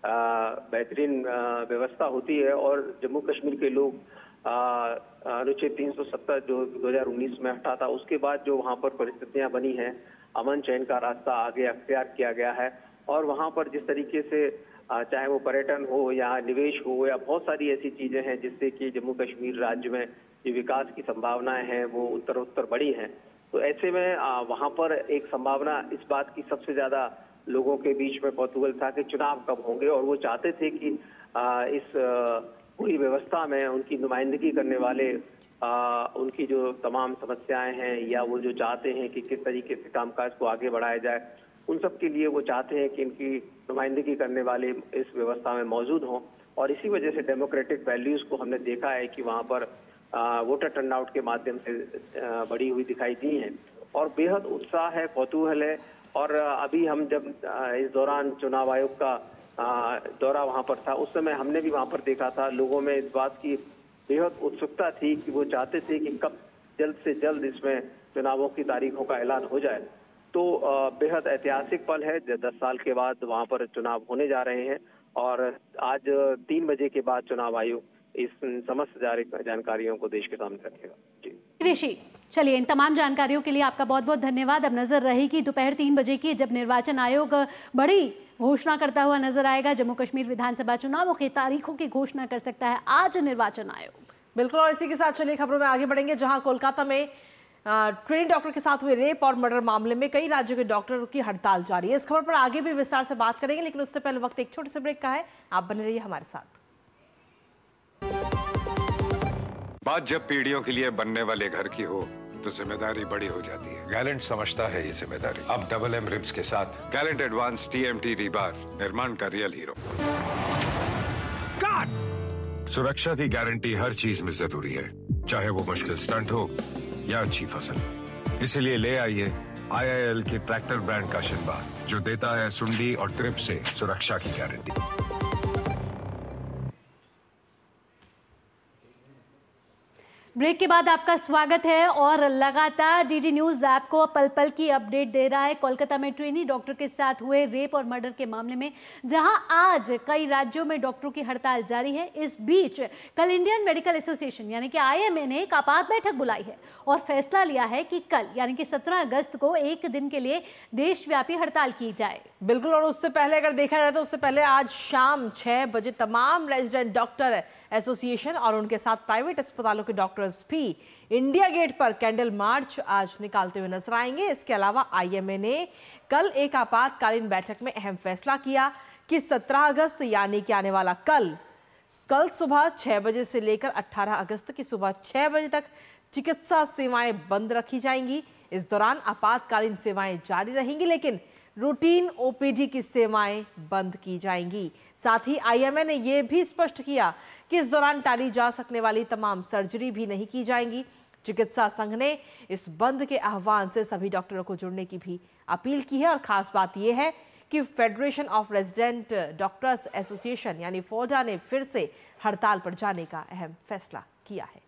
बेहतरीन व्यवस्था होती है। और जम्मू कश्मीर के लोग अनुच्छेद 370 जो 2019 में हटा था, उसके बाद जो वहाँ पर परिस्थितियाँ बनी हैं, अमन चैन का रास्ता आगे अख्तियार किया गया है। और वहाँ पर जिस तरीके से चाहे वो पर्यटन हो या निवेश हो या बहुत सारी ऐसी चीजें हैं जिससे कि जम्मू कश्मीर राज्य में जो विकास की संभावनाएं हैं वो उत्तरोत्तर बढ़ी हैं। तो ऐसे में वहाँ पर एक संभावना इस बात की सबसे ज्यादा लोगों के बीच में कौतूहल था कि चुनाव कब होंगे, और वो चाहते थे कि इस पूरी व्यवस्था में उनकी नुमाइंदगी करने वाले उनकी जो तमाम समस्याएं हैं या वो जो चाहते हैं कि किस तरीके से कामकाज को आगे बढ़ाया जाए, उन सब के लिए वो चाहते हैं कि इनकी नुमाइंदगी करने वाले इस व्यवस्था में मौजूद हों। और इसी वजह से डेमोक्रेटिक वैल्यूज को हमने देखा है कि वहाँ पर वोटर टर्नआउट के माध्यम से बढ़ी हुई दिखाई दी हैं और बेहद उत्साह है, कौतूहल है। और अभी हम जब इस दौरान चुनाव आयोग का दौरा वहाँ पर था, उस समय हमने भी वहाँ पर देखा था, लोगों में इस बात की बेहद उत्सुकता थी कि वो चाहते थे कि कब जल्द से जल्द इसमें चुनावों की तारीखों का ऐलान हो जाए। तो बेहद ऐतिहासिक पल है, 10 साल के बाद वहाँ पर चुनाव होने जा रहे हैं और आज 3 बजे के बाद चुनाव आयोग इस समस्त जानकारियों को देश के सामने रखेगा। जी ऋषि, चलिए इन तमाम जानकारियों के लिए आपका बहुत बहुत धन्यवाद। अब नजर रहेगी दोपहर 3 बजे की, जब निर्वाचन आयोग बड़ी घोषणा करता हुआ नजर आएगा। जम्मू कश्मीर विधानसभा चुनावों की तारीखों की घोषणा कर सकता है आज निर्वाचन आयोग। बिल्कुल, और इसी के साथ चलिए खबरों में आगे बढ़ेंगे, जहां कोलकाता में ट्रेनी डॉक्टर के साथ हुए रेप और मर्डर मामले में कई राज्यों के डॉक्टरों की हड़ताल जारी है। इस खबर पर आगे भी विस्तार से बात करेंगे, लेकिन उससे पहले वक्त एक छोटे से ब्रेक का है। आप बने रहिए हमारे साथ। बात जब पीढ़ियों के लिए बनने वाले घर की हो तो जिम्मेदारी बड़ी हो जाती है। गैलेंट समझता है ये जिम्मेदारी। अब डबल एम रिब्स के साथ गैलेंट एडवांस TMT रीबार, निर्माण का रियल हीरो। सुरक्षा की गारंटी हर चीज में जरूरी है, चाहे वो मुश्किल स्टंट हो या अच्छी फसल। इसलिए ले आइए IIL के ट्रैक्टर ब्रांड का शिनबार, जो देता है सुंडी और ट्रिप से सुरक्षा की गारंटी। ब्रेक के बाद आपका स्वागत है और लगातार DD न्यूज ऐप को पल पल की अपडेट दे रहा है कोलकाता में ट्रेनी डॉक्टर के साथ हुए रेप और मर्डर के मामले में, जहां आज कई राज्यों में डॉक्टरों की हड़ताल जारी है। इस बीच कल इंडियन मेडिकल एसोसिएशन यानी कि IMA ने एक आपात बैठक बुलाई है और फैसला लिया है कि कल यानी कि 17 अगस्त को एक दिन के लिए देशव्यापी हड़ताल की जाए। बिल्कुल, और उससे पहले अगर देखा जाए तो उससे पहले आज शाम 6 बजे तमाम रेजिडेंट डॉक्टर एसोसिएशन और उनके साथ प्राइवेट अस्पतालों के डॉक्टर्स भी इंडिया गेट पर कैंडल मार्च आज निकालते हुए नजर आएंगे। इसके अलावा IMA ने कल एक आपातकालीन बैठक में अहम फैसला किया कि 17 अगस्त यानी कि आने वाला कल सुबह 6 बजे से लेकर 18 अगस्त की सुबह 6 बजे तक चिकित्सा सेवाएं बंद रखी जाएंगी। इस दौरान आपातकालीन सेवाएं जारी रहेंगी, लेकिन रूटीन OPD की सेवाएं बंद की जाएंगी। साथ ही IMA ने यह भी स्पष्ट किया कि इस दौरान टाली जा सकने वाली तमाम सर्जरी भी नहीं की जाएंगी। चिकित्सा संघ ने इस बंद के आह्वान से सभी डॉक्टरों को जुड़ने की भी अपील की है और खास बात यह है कि federation of resident doctors association यानी FODA ने फिर से हड़ताल पर जाने का अहम फैसला किया है।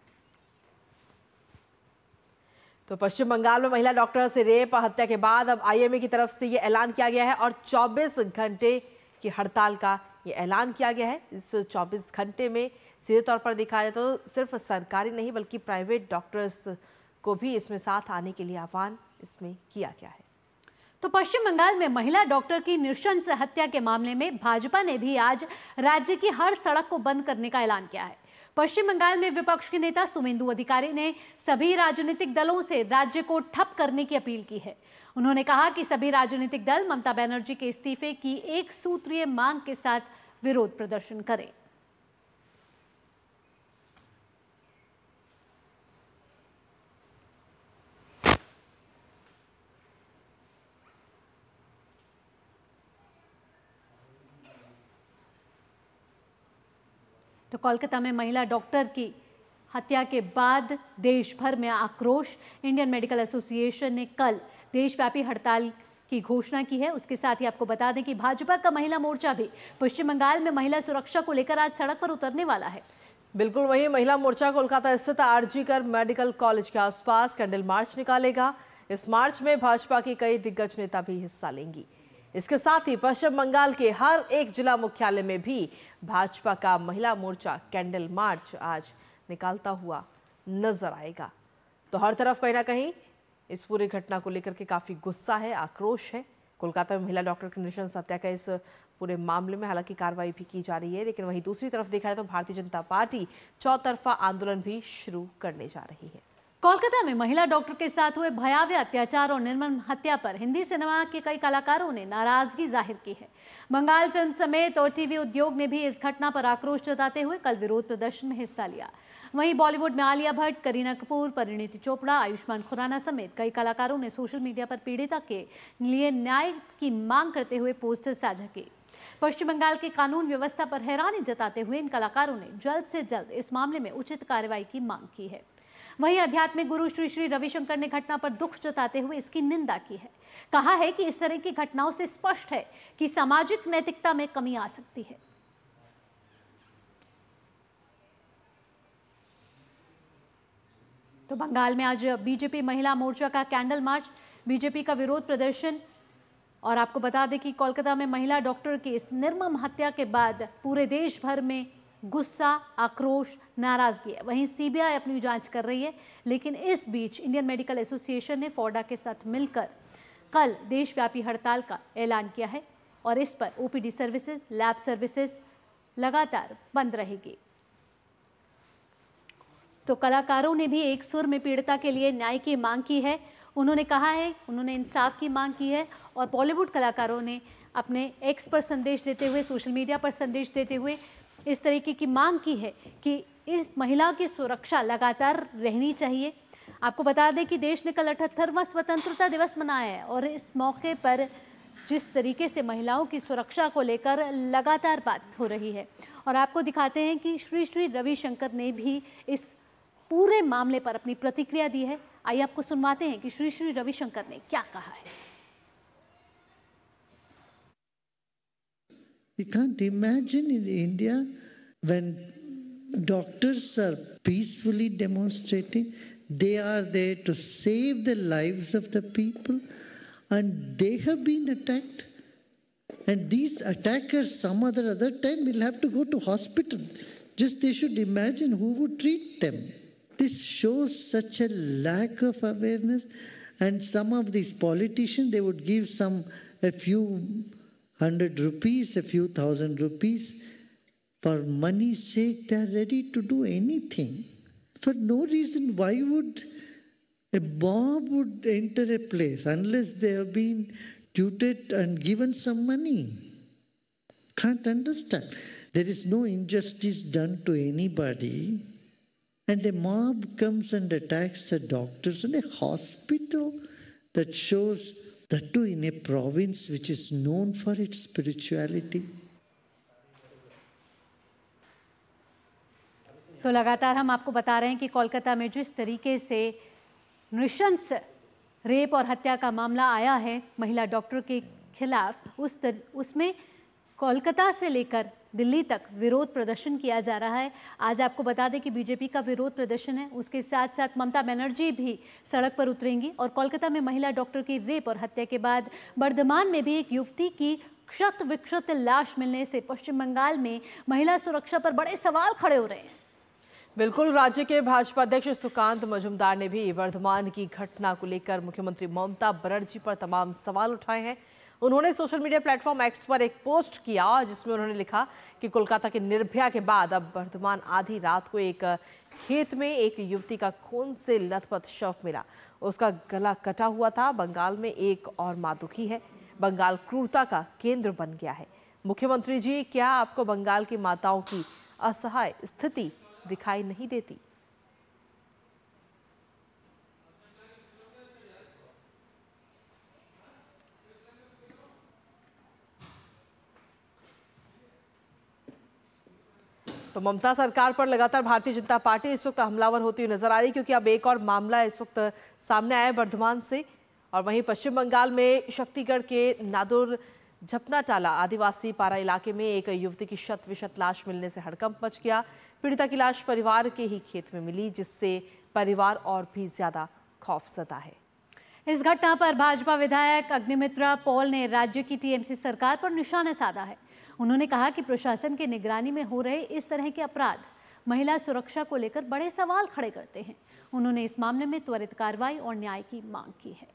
तो पश्चिम बंगाल में महिला डॉक्टर से रेप हत्या के बाद अब IMA की तरफ से ये ऐलान किया गया है और 24 घंटे की हड़ताल का ये ऐलान किया गया है। इस 24 घंटे में सीधे तौर पर देखा जाए तो सिर्फ सरकारी नहीं बल्कि प्राइवेट डॉक्टर्स को भी इसमें साथ आने के लिए आह्वान इसमें किया गया है। तो पश्चिम बंगाल में महिला डॉक्टर की नृशंस हत्या के मामले में भाजपा ने भी आज राज्य की हर सड़क को बंद करने का ऐलान किया है। पश्चिम बंगाल में विपक्ष के नेता सुवेंदु अधिकारी ने सभी राजनीतिक दलों से राज्य को ठप करने की अपील की है। उन्होंने कहा कि सभी राजनीतिक दल ममता बनर्जी के इस्तीफे की एक सूत्रीय मांग के साथ विरोध प्रदर्शन करें। तो कोलकाता में महिला डॉक्टर की हत्या के बाद देश भर में आक्रोश। इंडियन मेडिकल एसोसिएशन ने कल देशव्यापी हड़ताल की घोषणा की है। उसके साथ ही आपको बता दें कि भाजपा का महिला मोर्चा भी पश्चिम बंगाल में महिला सुरक्षा को लेकर आज सड़क पर उतरने वाला है। बिल्कुल, वही महिला मोर्चा कोलकाता स्थित RG कर मेडिकल कॉलेज के आसपास कैंडल मार्च निकालेगा। इस मार्च में भाजपा के कई दिग्गज नेता भी हिस्सा लेंगी। इसके साथ ही पश्चिम बंगाल के हर एक जिला मुख्यालय में भी भाजपा का महिला मोर्चा कैंडल मार्च आज निकालता हुआ नजर आएगा। तो हर तरफ कहीं ना कहीं इस पूरी घटना को लेकर के काफी गुस्सा है, आक्रोश है। कोलकाता में महिला डॉक्टर की नृशंस हत्या का इस पूरे मामले में हालांकि कार्रवाई भी की जा रही है, लेकिन वहीं दूसरी तरफ देखा जाए तो भारतीय जनता पार्टी चौतरफा आंदोलन भी शुरू करने जा रही है। कोलकाता में महिला डॉक्टर के साथ हुए भयावह अत्याचार और निर्मम हत्या पर हिंदी सिनेमा के कई कलाकारों ने नाराजगी जाहिर की है। बंगाल फिल्म समेत और टीवी उद्योग ने भी इस घटना पर आक्रोश जताते हुए कल विरोध प्रदर्शन में हिस्सा लिया। वहीं बॉलीवुड में आलिया भट्ट, करीना कपूर, परिणीति चोपड़ा, आयुष्मान खुराना समेत कई कलाकारों ने सोशल मीडिया पर पीड़िता के लिए न्याय की मांग करते हुए पोस्टर साझा किए। पश्चिम बंगाल के कानून व्यवस्था पर हैरानी जताते हुए इन कलाकारों ने जल्द से जल्द इस मामले में उचित कार्रवाई की मांग की है। वहीं आध्यात्मिक गुरु श्री श्री रविशंकर ने घटना पर दुख जताते हुए इसकी निंदा की है। कहा है कि इस तरह की घटनाओं से स्पष्ट है कि सामाजिक नैतिकता में कमी आ सकती है। तो बंगाल में आज बीजेपी महिला मोर्चा का कैंडल मार्च, बीजेपी का विरोध प्रदर्शन। और आपको बता दें कि कोलकाता में महिला डॉक्टर की इस निर्मम हत्या के बाद पूरे देश भर में गुस्सा, आक्रोश, नाराजगी है। वहीं सीबीआई अपनी जांच कर रही है, लेकिन इस बीच इंडियन मेडिकल एसोसिएशन ने फोर्डा के साथ मिलकर कल देशव्यापी हड़ताल का ऐलान किया है और इस पर ओपीडी सर्विसेज, लैब सर्विसेज लगातार बंद रहेगी। तो कलाकारों ने भी एक सुर में पीड़िता के लिए न्याय की मांग की है। उन्होंने कहा है, उन्होंने इंसाफ की मांग की है और बॉलीवुड कलाकारों ने अपने एक्स पर संदेश देते हुए, सोशल मीडिया पर संदेश देते हुए इस तरीके की मांग की है कि इस महिला की सुरक्षा लगातार रहनी चाहिए। आपको बता दें कि देश ने कल 78वां स्वतंत्रता दिवस मनाया है और इस मौके पर जिस तरीके से महिलाओं की सुरक्षा को लेकर लगातार बात हो रही है। और आपको दिखाते हैं कि श्री श्री रविशंकर ने भी इस पूरे मामले पर अपनी प्रतिक्रिया दी है। आइए आपको सुनवाते हैं कि श्री श्री रविशंकर ने क्या कहा है। You can't imagine in India when doctors are peacefully demonstrating, they are there to save the lives of the people, and they have been attacked. And these attackers some other time will have to go to hospital. Just they should imagine who would treat them. This shows such a lack of awareness, and some of these politicians, they would give a few 100 rupees, a few thousand rupees. For money's sake, they are ready to do anything. For no reason, why would a mob would enter a place unless they have been tutored and given some money? Can't understand. There is no injustice done to anybody. And a mob comes and attacks the doctors in a hospital. That shows that too in a province which is known for its spirituality. तो लगातार हम आपको बता रहे हैं कि कोलकाता में जिस तरीके से नृशंस रेप और हत्या का मामला आया है महिला डॉक्टर के खिलाफ, उसमें कोलकाता से लेकर दिल्ली तक विरोध प्रदर्शन किया जा रहा है। आज आपको बता दें कि बीजेपी का विरोध प्रदर्शन है, उसके साथ साथ ममता बनर्जी भी सड़क पर उतरेंगी। और कोलकाता में महिला डॉक्टर की रेप और हत्या के बाद बर्धमान में भी एक युवती की क्षत विक्षत लाश मिलने से पश्चिम बंगाल में महिला सुरक्षा पर बड़े सवाल खड़े हो रहे हैं। बिल्कुल, राज्य के भाजपा अध्यक्ष सुकांत मजूमदार ने भी बर्धमान की घटना को लेकर मुख्यमंत्री ममता बनर्जी पर तमाम सवाल उठाए हैं। उन्होंने सोशल मीडिया प्लेटफॉर्म एक्स पर एक पोस्ट किया जिसमें उन्होंने लिखा कि कोलकाता के निर्भया के बाद अब बर्धमान आधी रात को एक खेत में एक युवती का खून से लथपथ शव मिला। उसका गला कटा हुआ था। बंगाल में एक और मां दुखी है। बंगाल क्रूरता का केंद्र बन गया है। मुख्यमंत्री जी, क्या आपको बंगाल की माताओं की असहाय स्थिति दिखाई नहीं देती? तो ममता सरकार पर लगातार भारतीय जनता पार्टी इस वक्त हमलावर होती हुई नजर आ रही, क्योंकि अब एक और मामला इस वक्त सामने आया है बर्धमान से। और वहीं पश्चिम बंगाल में शक्तिगढ़ के नादुर झपनाटाला आदिवासी पारा इलाके में एक युवती की शत विशत लाश मिलने से हड़कंप मच गया। पीड़िता की लाश परिवार के ही खेत में मिली, जिससे परिवार और भी ज्यादा खौफजदा है। इस घटना पर भाजपा विधायक अग्निमित्रा पॉल ने राज्य की टीएमसी सरकार पर निशाना साधा है। उन्होंने कहा कि प्रशासन की निगरानी में हो रहे इस तरह के अपराध महिला सुरक्षा को लेकर बड़े सवाल खड़े करते हैं। उन्होंने इस मामले में त्वरित कार्रवाई और न्याय की मांग की है।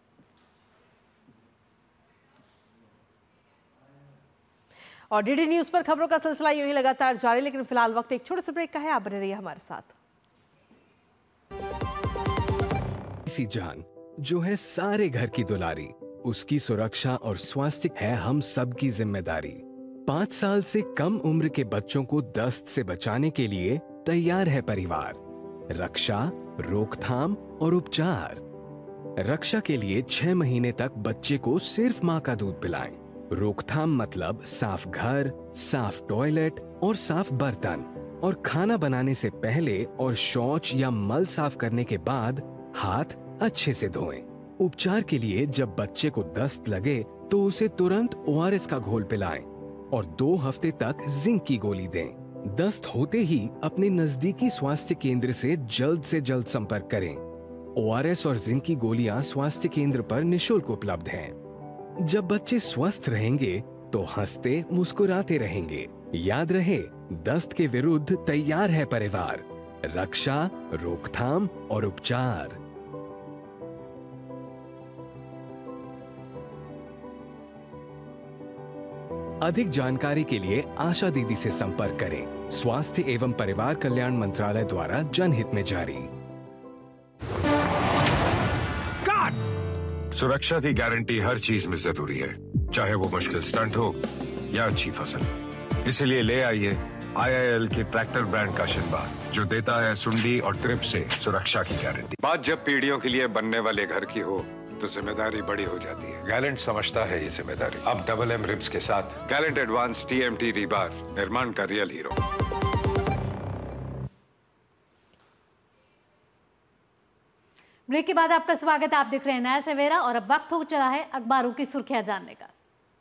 और डीडी न्यूज पर खबरों का सिलसिला यूं ही लगातार जारी, लेकिन फिलहाल वक्त एक छोटे से ब्रेक का है। आप बने रहिए हमारे साथ। ऐसी जान जो है सारे घर की दुलारी, उसकी सुरक्षा और स्वास्थ्य है हम सबकी जिम्मेदारी। 5 साल से कम उम्र के बच्चों को दस्त से बचाने के लिए तैयार है परिवार। रक्षा, रोकथाम और उपचार। रक्षा के लिए 6 महीने तक बच्चे को सिर्फ माँ का दूध पिलाएं। रोकथाम मतलब साफ घर, साफ टॉयलेट और साफ बर्तन, और खाना बनाने से पहले और शौच या मल साफ करने के बाद हाथ अच्छे से धोएं। उपचार के लिए जब बच्चे को दस्त लगे तो उसे तुरंत ORS का घोल पिलाएं और 2 हफ्ते तक जिंक की गोली दें। दस्त होते ही अपने नजदीकी स्वास्थ्य केंद्र से जल्द संपर्क करें। ORS और जिंक की गोलियां स्वास्थ्य केंद्र पर निशुल्क उपलब्ध हैं। जब बच्चे स्वस्थ रहेंगे तो हंसते मुस्कुराते रहेंगे। याद रहे, दस्त के विरुद्ध तैयार है परिवार। रक्षा, रोकथाम और उपचार। अधिक जानकारी के लिए आशा दीदी से संपर्क करें। स्वास्थ्य एवं परिवार कल्याण मंत्रालय द्वारा जनहित में जारी। सुरक्षा की गारंटी हर चीज में जरूरी है, चाहे वो मुश्किल स्टंट हो या अच्छी फसल। इसलिए ले आइए IIL के ट्रैक्टर ब्रांड का शिनबा, जो देता है सुंडी और ट्रिप से सुरक्षा की गारंटी। बात जब पीढ़ियों के लिए बनने वाले घर की हो तो जिम्मेदारी बड़ी हो जाती है। गैलेंट समझता है ये जिम्मेदारी। अब डबल M रिब्स के साथ गैलेंट एडवांस TMT रीबार, निर्माण का रियल हीरो। ब्रेक के बाद आपका स्वागत है। आप देख रहे हैं नया सवेरा और अब वक्त हो चला है अखबारों की सुर्खियां जानने का।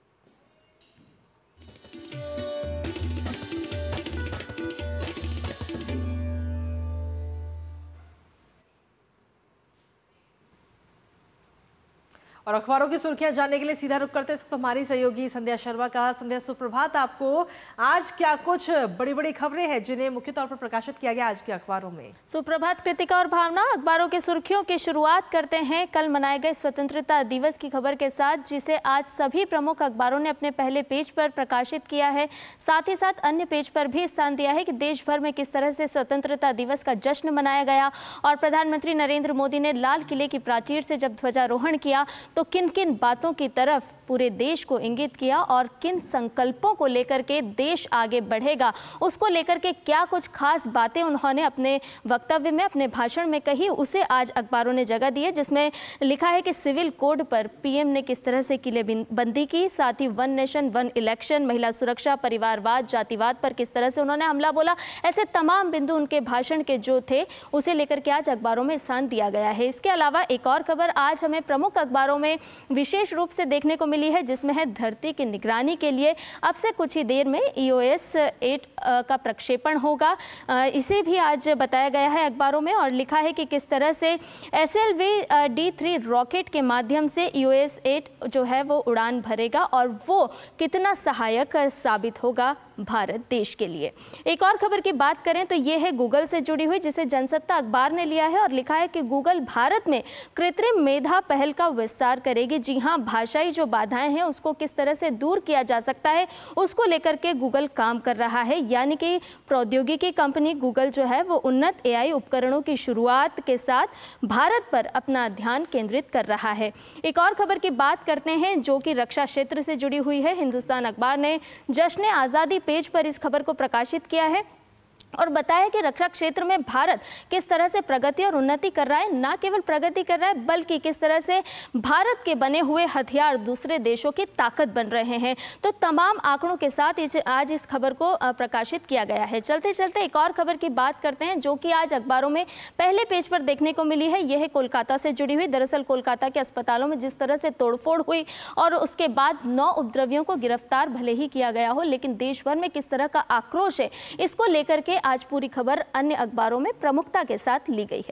और अखबारों की सुर्खियां जानने के लिए सीधा रुख करते हैं हमारी सहयोगी संध्या शर्मा का। संध्या, सुप्रभात आपको। आज क्या कुछ बड़ी बड़ी खबरें हैं जिन्हें मुख्य तौर पर प्रकाशित किया गया आज के अखबारों में? सुप्रभात कृतिका और भावना। अखबारों की सुर्खियों की शुरुआत करते हैं कल मनाए गए स्वतंत्रता दिवस की खबर के साथ, जिसे आज सभी प्रमुख अखबारों ने अपने पहले पेज पर प्रकाशित किया है। साथ ही साथ अन्य पेज पर भी स्थान दिया है कि देश भर में किस तरह से स्वतंत्रता दिवस का जश्न मनाया गया और प्रधानमंत्री नरेंद्र मोदी ने लाल किले की प्राचीर से जब ध्वजारोहण किया तो किन किन बातों की तरफ पूरे देश को इंगित किया और किन संकल्पों को लेकर के देश आगे बढ़ेगा, उसको लेकर के क्या कुछ खास बातें उन्होंने अपने वक्तव्य में, अपने भाषण में कही, उसे आज अखबारों ने जगह दी है। जिसमें लिखा है कि सिविल कोड पर पीएम ने किस तरह से किलेबंदी की, साथ ही 1 नेशन 1 इलेक्शन, महिला सुरक्षा, परिवारवाद, जातिवाद पर किस तरह से उन्होंने हमला बोला। ऐसे तमाम बिंदु उनके भाषण के जो थे उसे लेकर के आज अखबारों में स्थान दिया गया है। इसके अलावा एक और खबर आज हमें प्रमुख अखबारों में विशेष रूप से देखने को मिली है, जिसमें है धरती की निगरानी के लिए अब से कुछ ही देर में EOS 8 का प्रक्षेपण होगा। इसे भी आज बताया गया है अखबारों में और लिखा है कि किस तरह से SLV D3 रॉकेट के माध्यम से EOS 8 जो है वो उड़ान भरेगा और वो कितना सहायक साबित होगा भारत देश के लिए। एक और खबर की बात करें तो ये है गूगल से जुड़ी हुई, जिसे जनसत्ता अखबार ने लिया है और लिखा है कि गूगल भारत में कृत्रिम मेधा पहल का विस्तार करेगी। जी हाँ, भाषाई जो बाधाएं हैं उसको किस तरह से दूर किया जा सकता है उसको लेकर के गूगल काम कर रहा है। यानी कि प्रौद्योगिकी कंपनी गूगल जो है वो उन्नत AI उपकरणों की शुरुआत के साथ भारत पर अपना ध्यान केंद्रित कर रहा है। एक और खबर की बात करते हैं जो कि रक्षा क्षेत्र से जुड़ी हुई है। हिंदुस्तान अखबार ने जश्न आज़ादी पेज पर इस खबर को प्रकाशित किया है और बताया कि रक्षा क्षेत्र में भारत किस तरह से प्रगति और उन्नति कर रहा है। ना केवल प्रगति कर रहा है बल्कि किस तरह से भारत के बने हुए हथियार दूसरे देशों की ताकत बन रहे हैं। तो तमाम आंकड़ों के साथ आज इस खबर को प्रकाशित किया गया है। चलते चलते एक और खबर की बात करते हैं जो कि आज अखबारों में पहले पेज पर देखने को मिली है। यह है कोलकाता से जुड़ी हुई। दरअसल कोलकाता के अस्पतालों में जिस तरह से तोड़फोड़ हुई और उसके बाद 9 उपद्रवियों को गिरफ्तार भले ही किया गया हो, लेकिन देश भर में किस तरह का आक्रोश है इसको लेकर के आज पूरी खबर अन्य अखबारों में प्रमुखता के साथ ली गई है।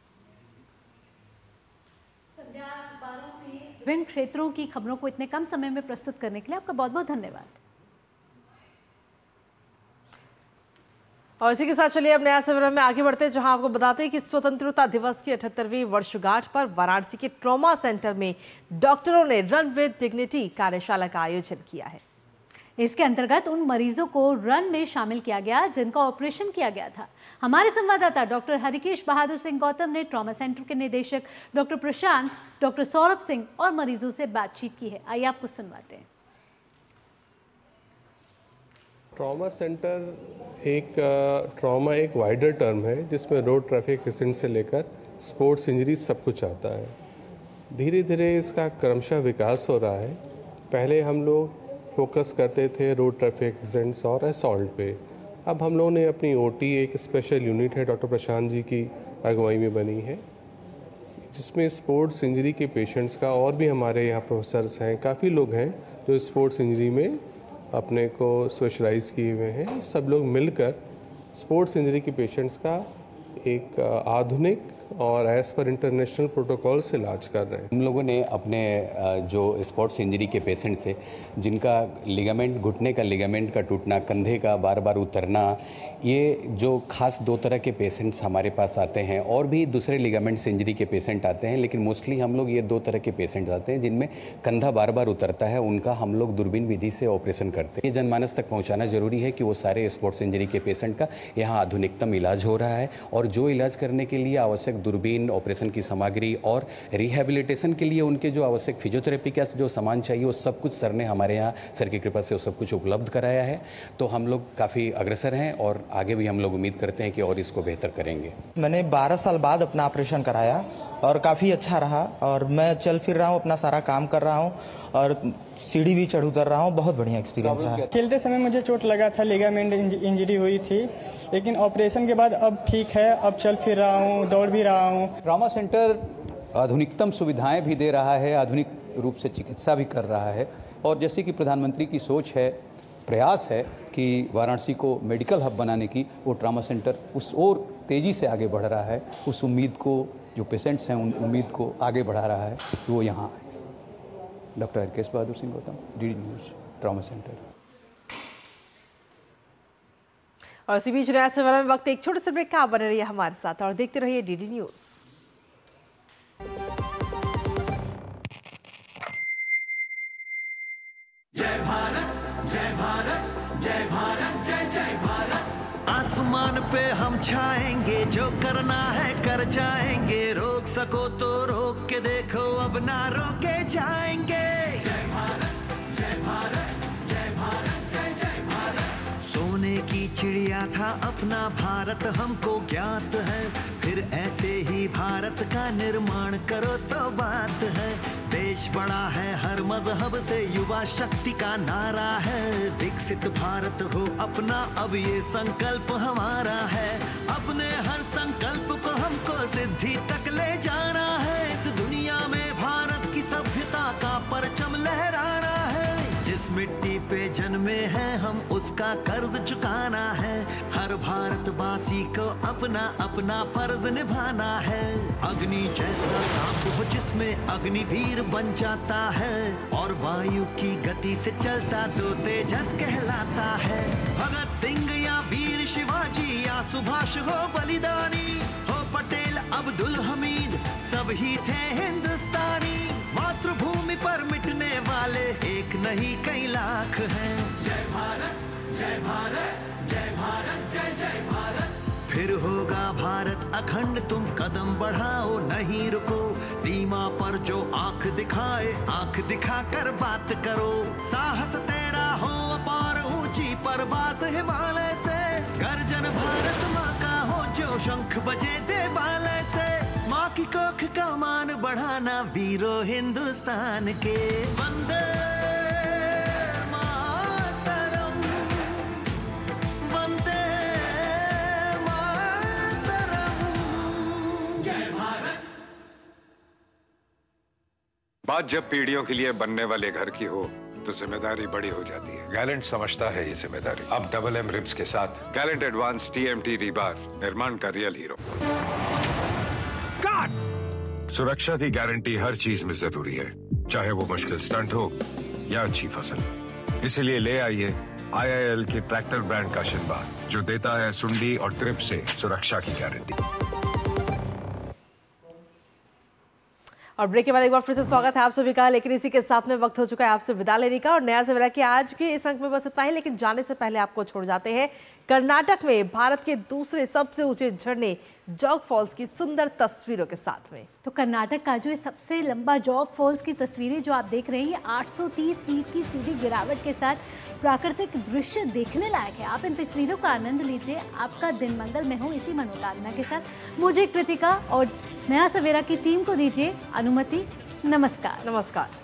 विभिन्न क्षेत्रों की खबरों को इतने कम समय में प्रस्तुत करने के लिए आपका बहुत बहुत धन्यवाद। और इसी के साथ चलिए अब नया सवेरा में आगे बढ़ते हैं, जहां आपको बताते हैं कि स्वतंत्रता दिवस की 78वीं वर्षगांठ पर वाराणसी के ट्रॉमा सेंटर में डॉक्टरों ने रन विद डिग्निटी कार्यशाला का आयोजन किया है। इसके अंतर्गत उन मरीजों को रन में शामिल किया गया जिनका ऑपरेशन किया गया था। हमारे संवाददाता डॉक्टर हरिकेश बहादुर सिंह गौतम ने ट्रॉमा सेंटर के निदेशक डॉक्टर प्रशांत, डॉक्टर सौरभ सिंह और मरीजों से बातचीत की है। आइए आपको सुनवाते हैं। ट्रॉमा सेंटर एक वाइडर टर्म है जिसमें रोड ट्रैफिक एक्सीडेंट से लेकर स्पोर्ट्स इंजरी सब कुछ आता है। धीरे धीरे इसका क्रमशः विकास हो रहा है। पहले हम लोग फोकस करते थे रोड ट्रैफिक एक्सीडेंट्स और असॉल्ट पे। अब हम लोगों ने अपनी ओटी, एक स्पेशल यूनिट है डॉक्टर प्रशांत जी की अगुवाई में बनी है, जिसमें स्पोर्ट्स इंजरी के पेशेंट्स का, और भी हमारे यहाँ प्रोफेसर्स हैं, काफ़ी लोग हैं जो स्पोर्ट्स इंजरी में अपने को स्पेशलाइज किए हुए हैं। सब लोग मिलकर स्पोर्ट्स इंजरी के पेशेंट्स का एक आधुनिक और एज पर इंटरनेशनल प्रोटोकॉल से इलाज कर रहे हैं। हम लोगों ने अपने जो स्पोर्ट्स इंजरी के पेशेंट से, जिनका लिगामेंट, घुटने का लिगामेंट का टूटना, कंधे का बार बार उतरना, ये जो खास दो तरह के पेशेंट्स हमारे पास आते हैं, और भी दूसरे लिगामेंट्स इंजरी के पेशेंट आते हैं, लेकिन मोस्टली हम लोग ये दो तरह के पेशेंट्स आते हैं जिनमें कंधा बार बार उतरता है। उनका हम लोग दूरबीन विधि से ऑपरेशन करते हैं। ये जनमानस तक पहुँचाना जरूरी है कि वो सारे स्पोर्ट्स इंजरी के पेशेंट का यहाँ आधुनिकतम इलाज हो रहा है, और जो इलाज करने के लिए आवश्यक दूरबीन, ऑपरेशन की सामग्री और रिहेबिलिटेशन के लिए उनके जो आवश्यक फिजियोथेरेपी का जो सामान चाहिए, वो सब कुछ सर ने हमारे यहाँ, सर की कृपा से वो सब कुछ उपलब्ध कराया है। तो हम लोग काफ़ी अग्रसर हैं और आगे भी हम लोग उम्मीद करते हैं कि और इसको बेहतर करेंगे। मैंने 12 साल बाद अपना ऑपरेशन कराया और काफ़ी अच्छा रहा, और मैं चल फिर रहा हूँ, अपना सारा काम कर रहा हूँ और सीढ़ी भी चढ़ उतर रहा हूँ। बहुत बढ़िया एक्सपीरियंस रहा। खेलते समय मुझे चोट लगा था, लिगामेंट इंजरी हुई थी, लेकिन ऑपरेशन के बाद अब ठीक है, अब चल फिर रहा हूँ, दौड़ भी रहा हूँ। ट्रॉमा सेंटर आधुनिकतम सुविधाएं भी दे रहा है, आधुनिक रूप से चिकित्सा भी कर रहा है, और जैसे कि प्रधानमंत्री की सोच है, प्रयास है कि वाराणसी को मेडिकल हब बनाने की, वो ट्रॉमा सेंटर उस और तेज़ी से आगे बढ़ रहा है। उस उम्मीद को, जो पेशेंट्स हैं, उन उम्मीद को आगे बढ़ा रहा है, वो यहाँ है। Doctor Harkesh Bahadur Singh Gautam, DD news, trauma centre. और इसी बीच नया सवाल में वक्त एक छोटे से ब्रेक का, बने रहिए हमारे साथ और देखते रहिए डीडी न्यूज़। जय भारत, जय भारत, जय भारत, जय जय भारत। आसमान पे हम छाएंगे, जो करना है कर जाएंगे, रोक सको तो रोक के देखो, अब ना रोके जाएंगे। जय भारत, जय भारत, जय भारत, जय जय भारत। सोने की चिड़िया था अपना भारत, हमको ज्ञात है, फिर ऐसे ही भारत का निर्माण करो तो बात है। देश बड़ा है हर मजहब से, युवा शक्ति का नारा है, विकसित भारत हो अपना, अब ये संकल्प हमारा है। अपने हर संकल्प को हमको सिद्धि तक ले जाना है, इस दुनिया में भारत की सभ्यता का परचम लहराना है। जिस मिट्टी पे जन्मे हैं हम, उसका कर्ज चुकाना है, हर भारतवासी को अपना अपना फर्ज निभाना है। अग्नि जैसा ताप हो जिसमें अग्निवीर बन जाता है, और वायु की गति से चलता तो तेजस कहलाता है। भगत सिंह या वीर शिवाजी या सुभाष हो बलिदानी, हो पटेल अब्दुल हमीद, सब ही थे हिंदुस्तानी। मातृभूमि पर मिटने वाले एक नहीं कई लाख हैं। जय भारत, जय भारत, जय भारत, जय जय भारत। फिर होगा भारत अखंड, तुम कदम बढ़ाओ नहीं रुको, सीमा पर जो आंख दिखाए, आंख दिखाकर बात करो। साहस तेरा हो अपार, ऊंची परवास हिमालय से, गर्जन भारत माँ का हो जो शंख बजे देवालय से। माँ की कोख का मान बढ़ाना वीरो हिंदुस्तान के। वंदे मातरम, वंदे मातरम, जय भारत। बात जब पीढ़ियों के लिए बनने वाले घर की हो, तो जिम्मेदारी बड़ी हो जाती है। गैलेंट समझता है ये जिम्मेदारी। अब डबल एम रिब्स के साथ गैलेंट एडवांस TMT रीबार, निर्माण का रियल हीरो। सुरक्षा की गारंटी हर चीज में जरूरी है, चाहे वो मुश्किल स्टंट हो या अच्छी फसल। इसलिए ले आइए IIL के ट्रैक्टर ब्रांड का शिनबार, जो देता है सुंडी और ट्रिप से सुरक्षा की गारंटी। और ब्रेक के बाद एक बार फिर से स्वागत है आप सभी का, लेकिन इसी के साथ में वक्त हो चुका है आपसे विदा लेने का। और नया सवेरा के आज के इस अंक में बस इतना ही, लेकिन जाने से पहले आपको छोड़ जाते हैं कर्नाटक में भारत के दूसरे सबसे ऊंचे झरने जॉग फॉल्स की सुंदर तस्वीरों के साथ में। तो कर्नाटक का जो सबसे लंबा जॉग फॉल्स की तस्वीरें जो आप देख रहे हैं, 830 फीट की सीधी गिरावट के साथ प्राकृतिक दृश्य देखने लायक है। आप इन तस्वीरों का आनंद लीजिए। आपका दिन मंगलमय हो, इसी मनोकामना के साथ मुझे कृतिका और नया सवेरा की टीम को दीजिए अनुमति। नमस्कार। नमस्कार।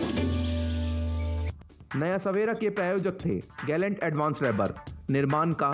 नया सवेरा के प्रायोजक थे गैलेंट एडवांस रबर, निर्माण का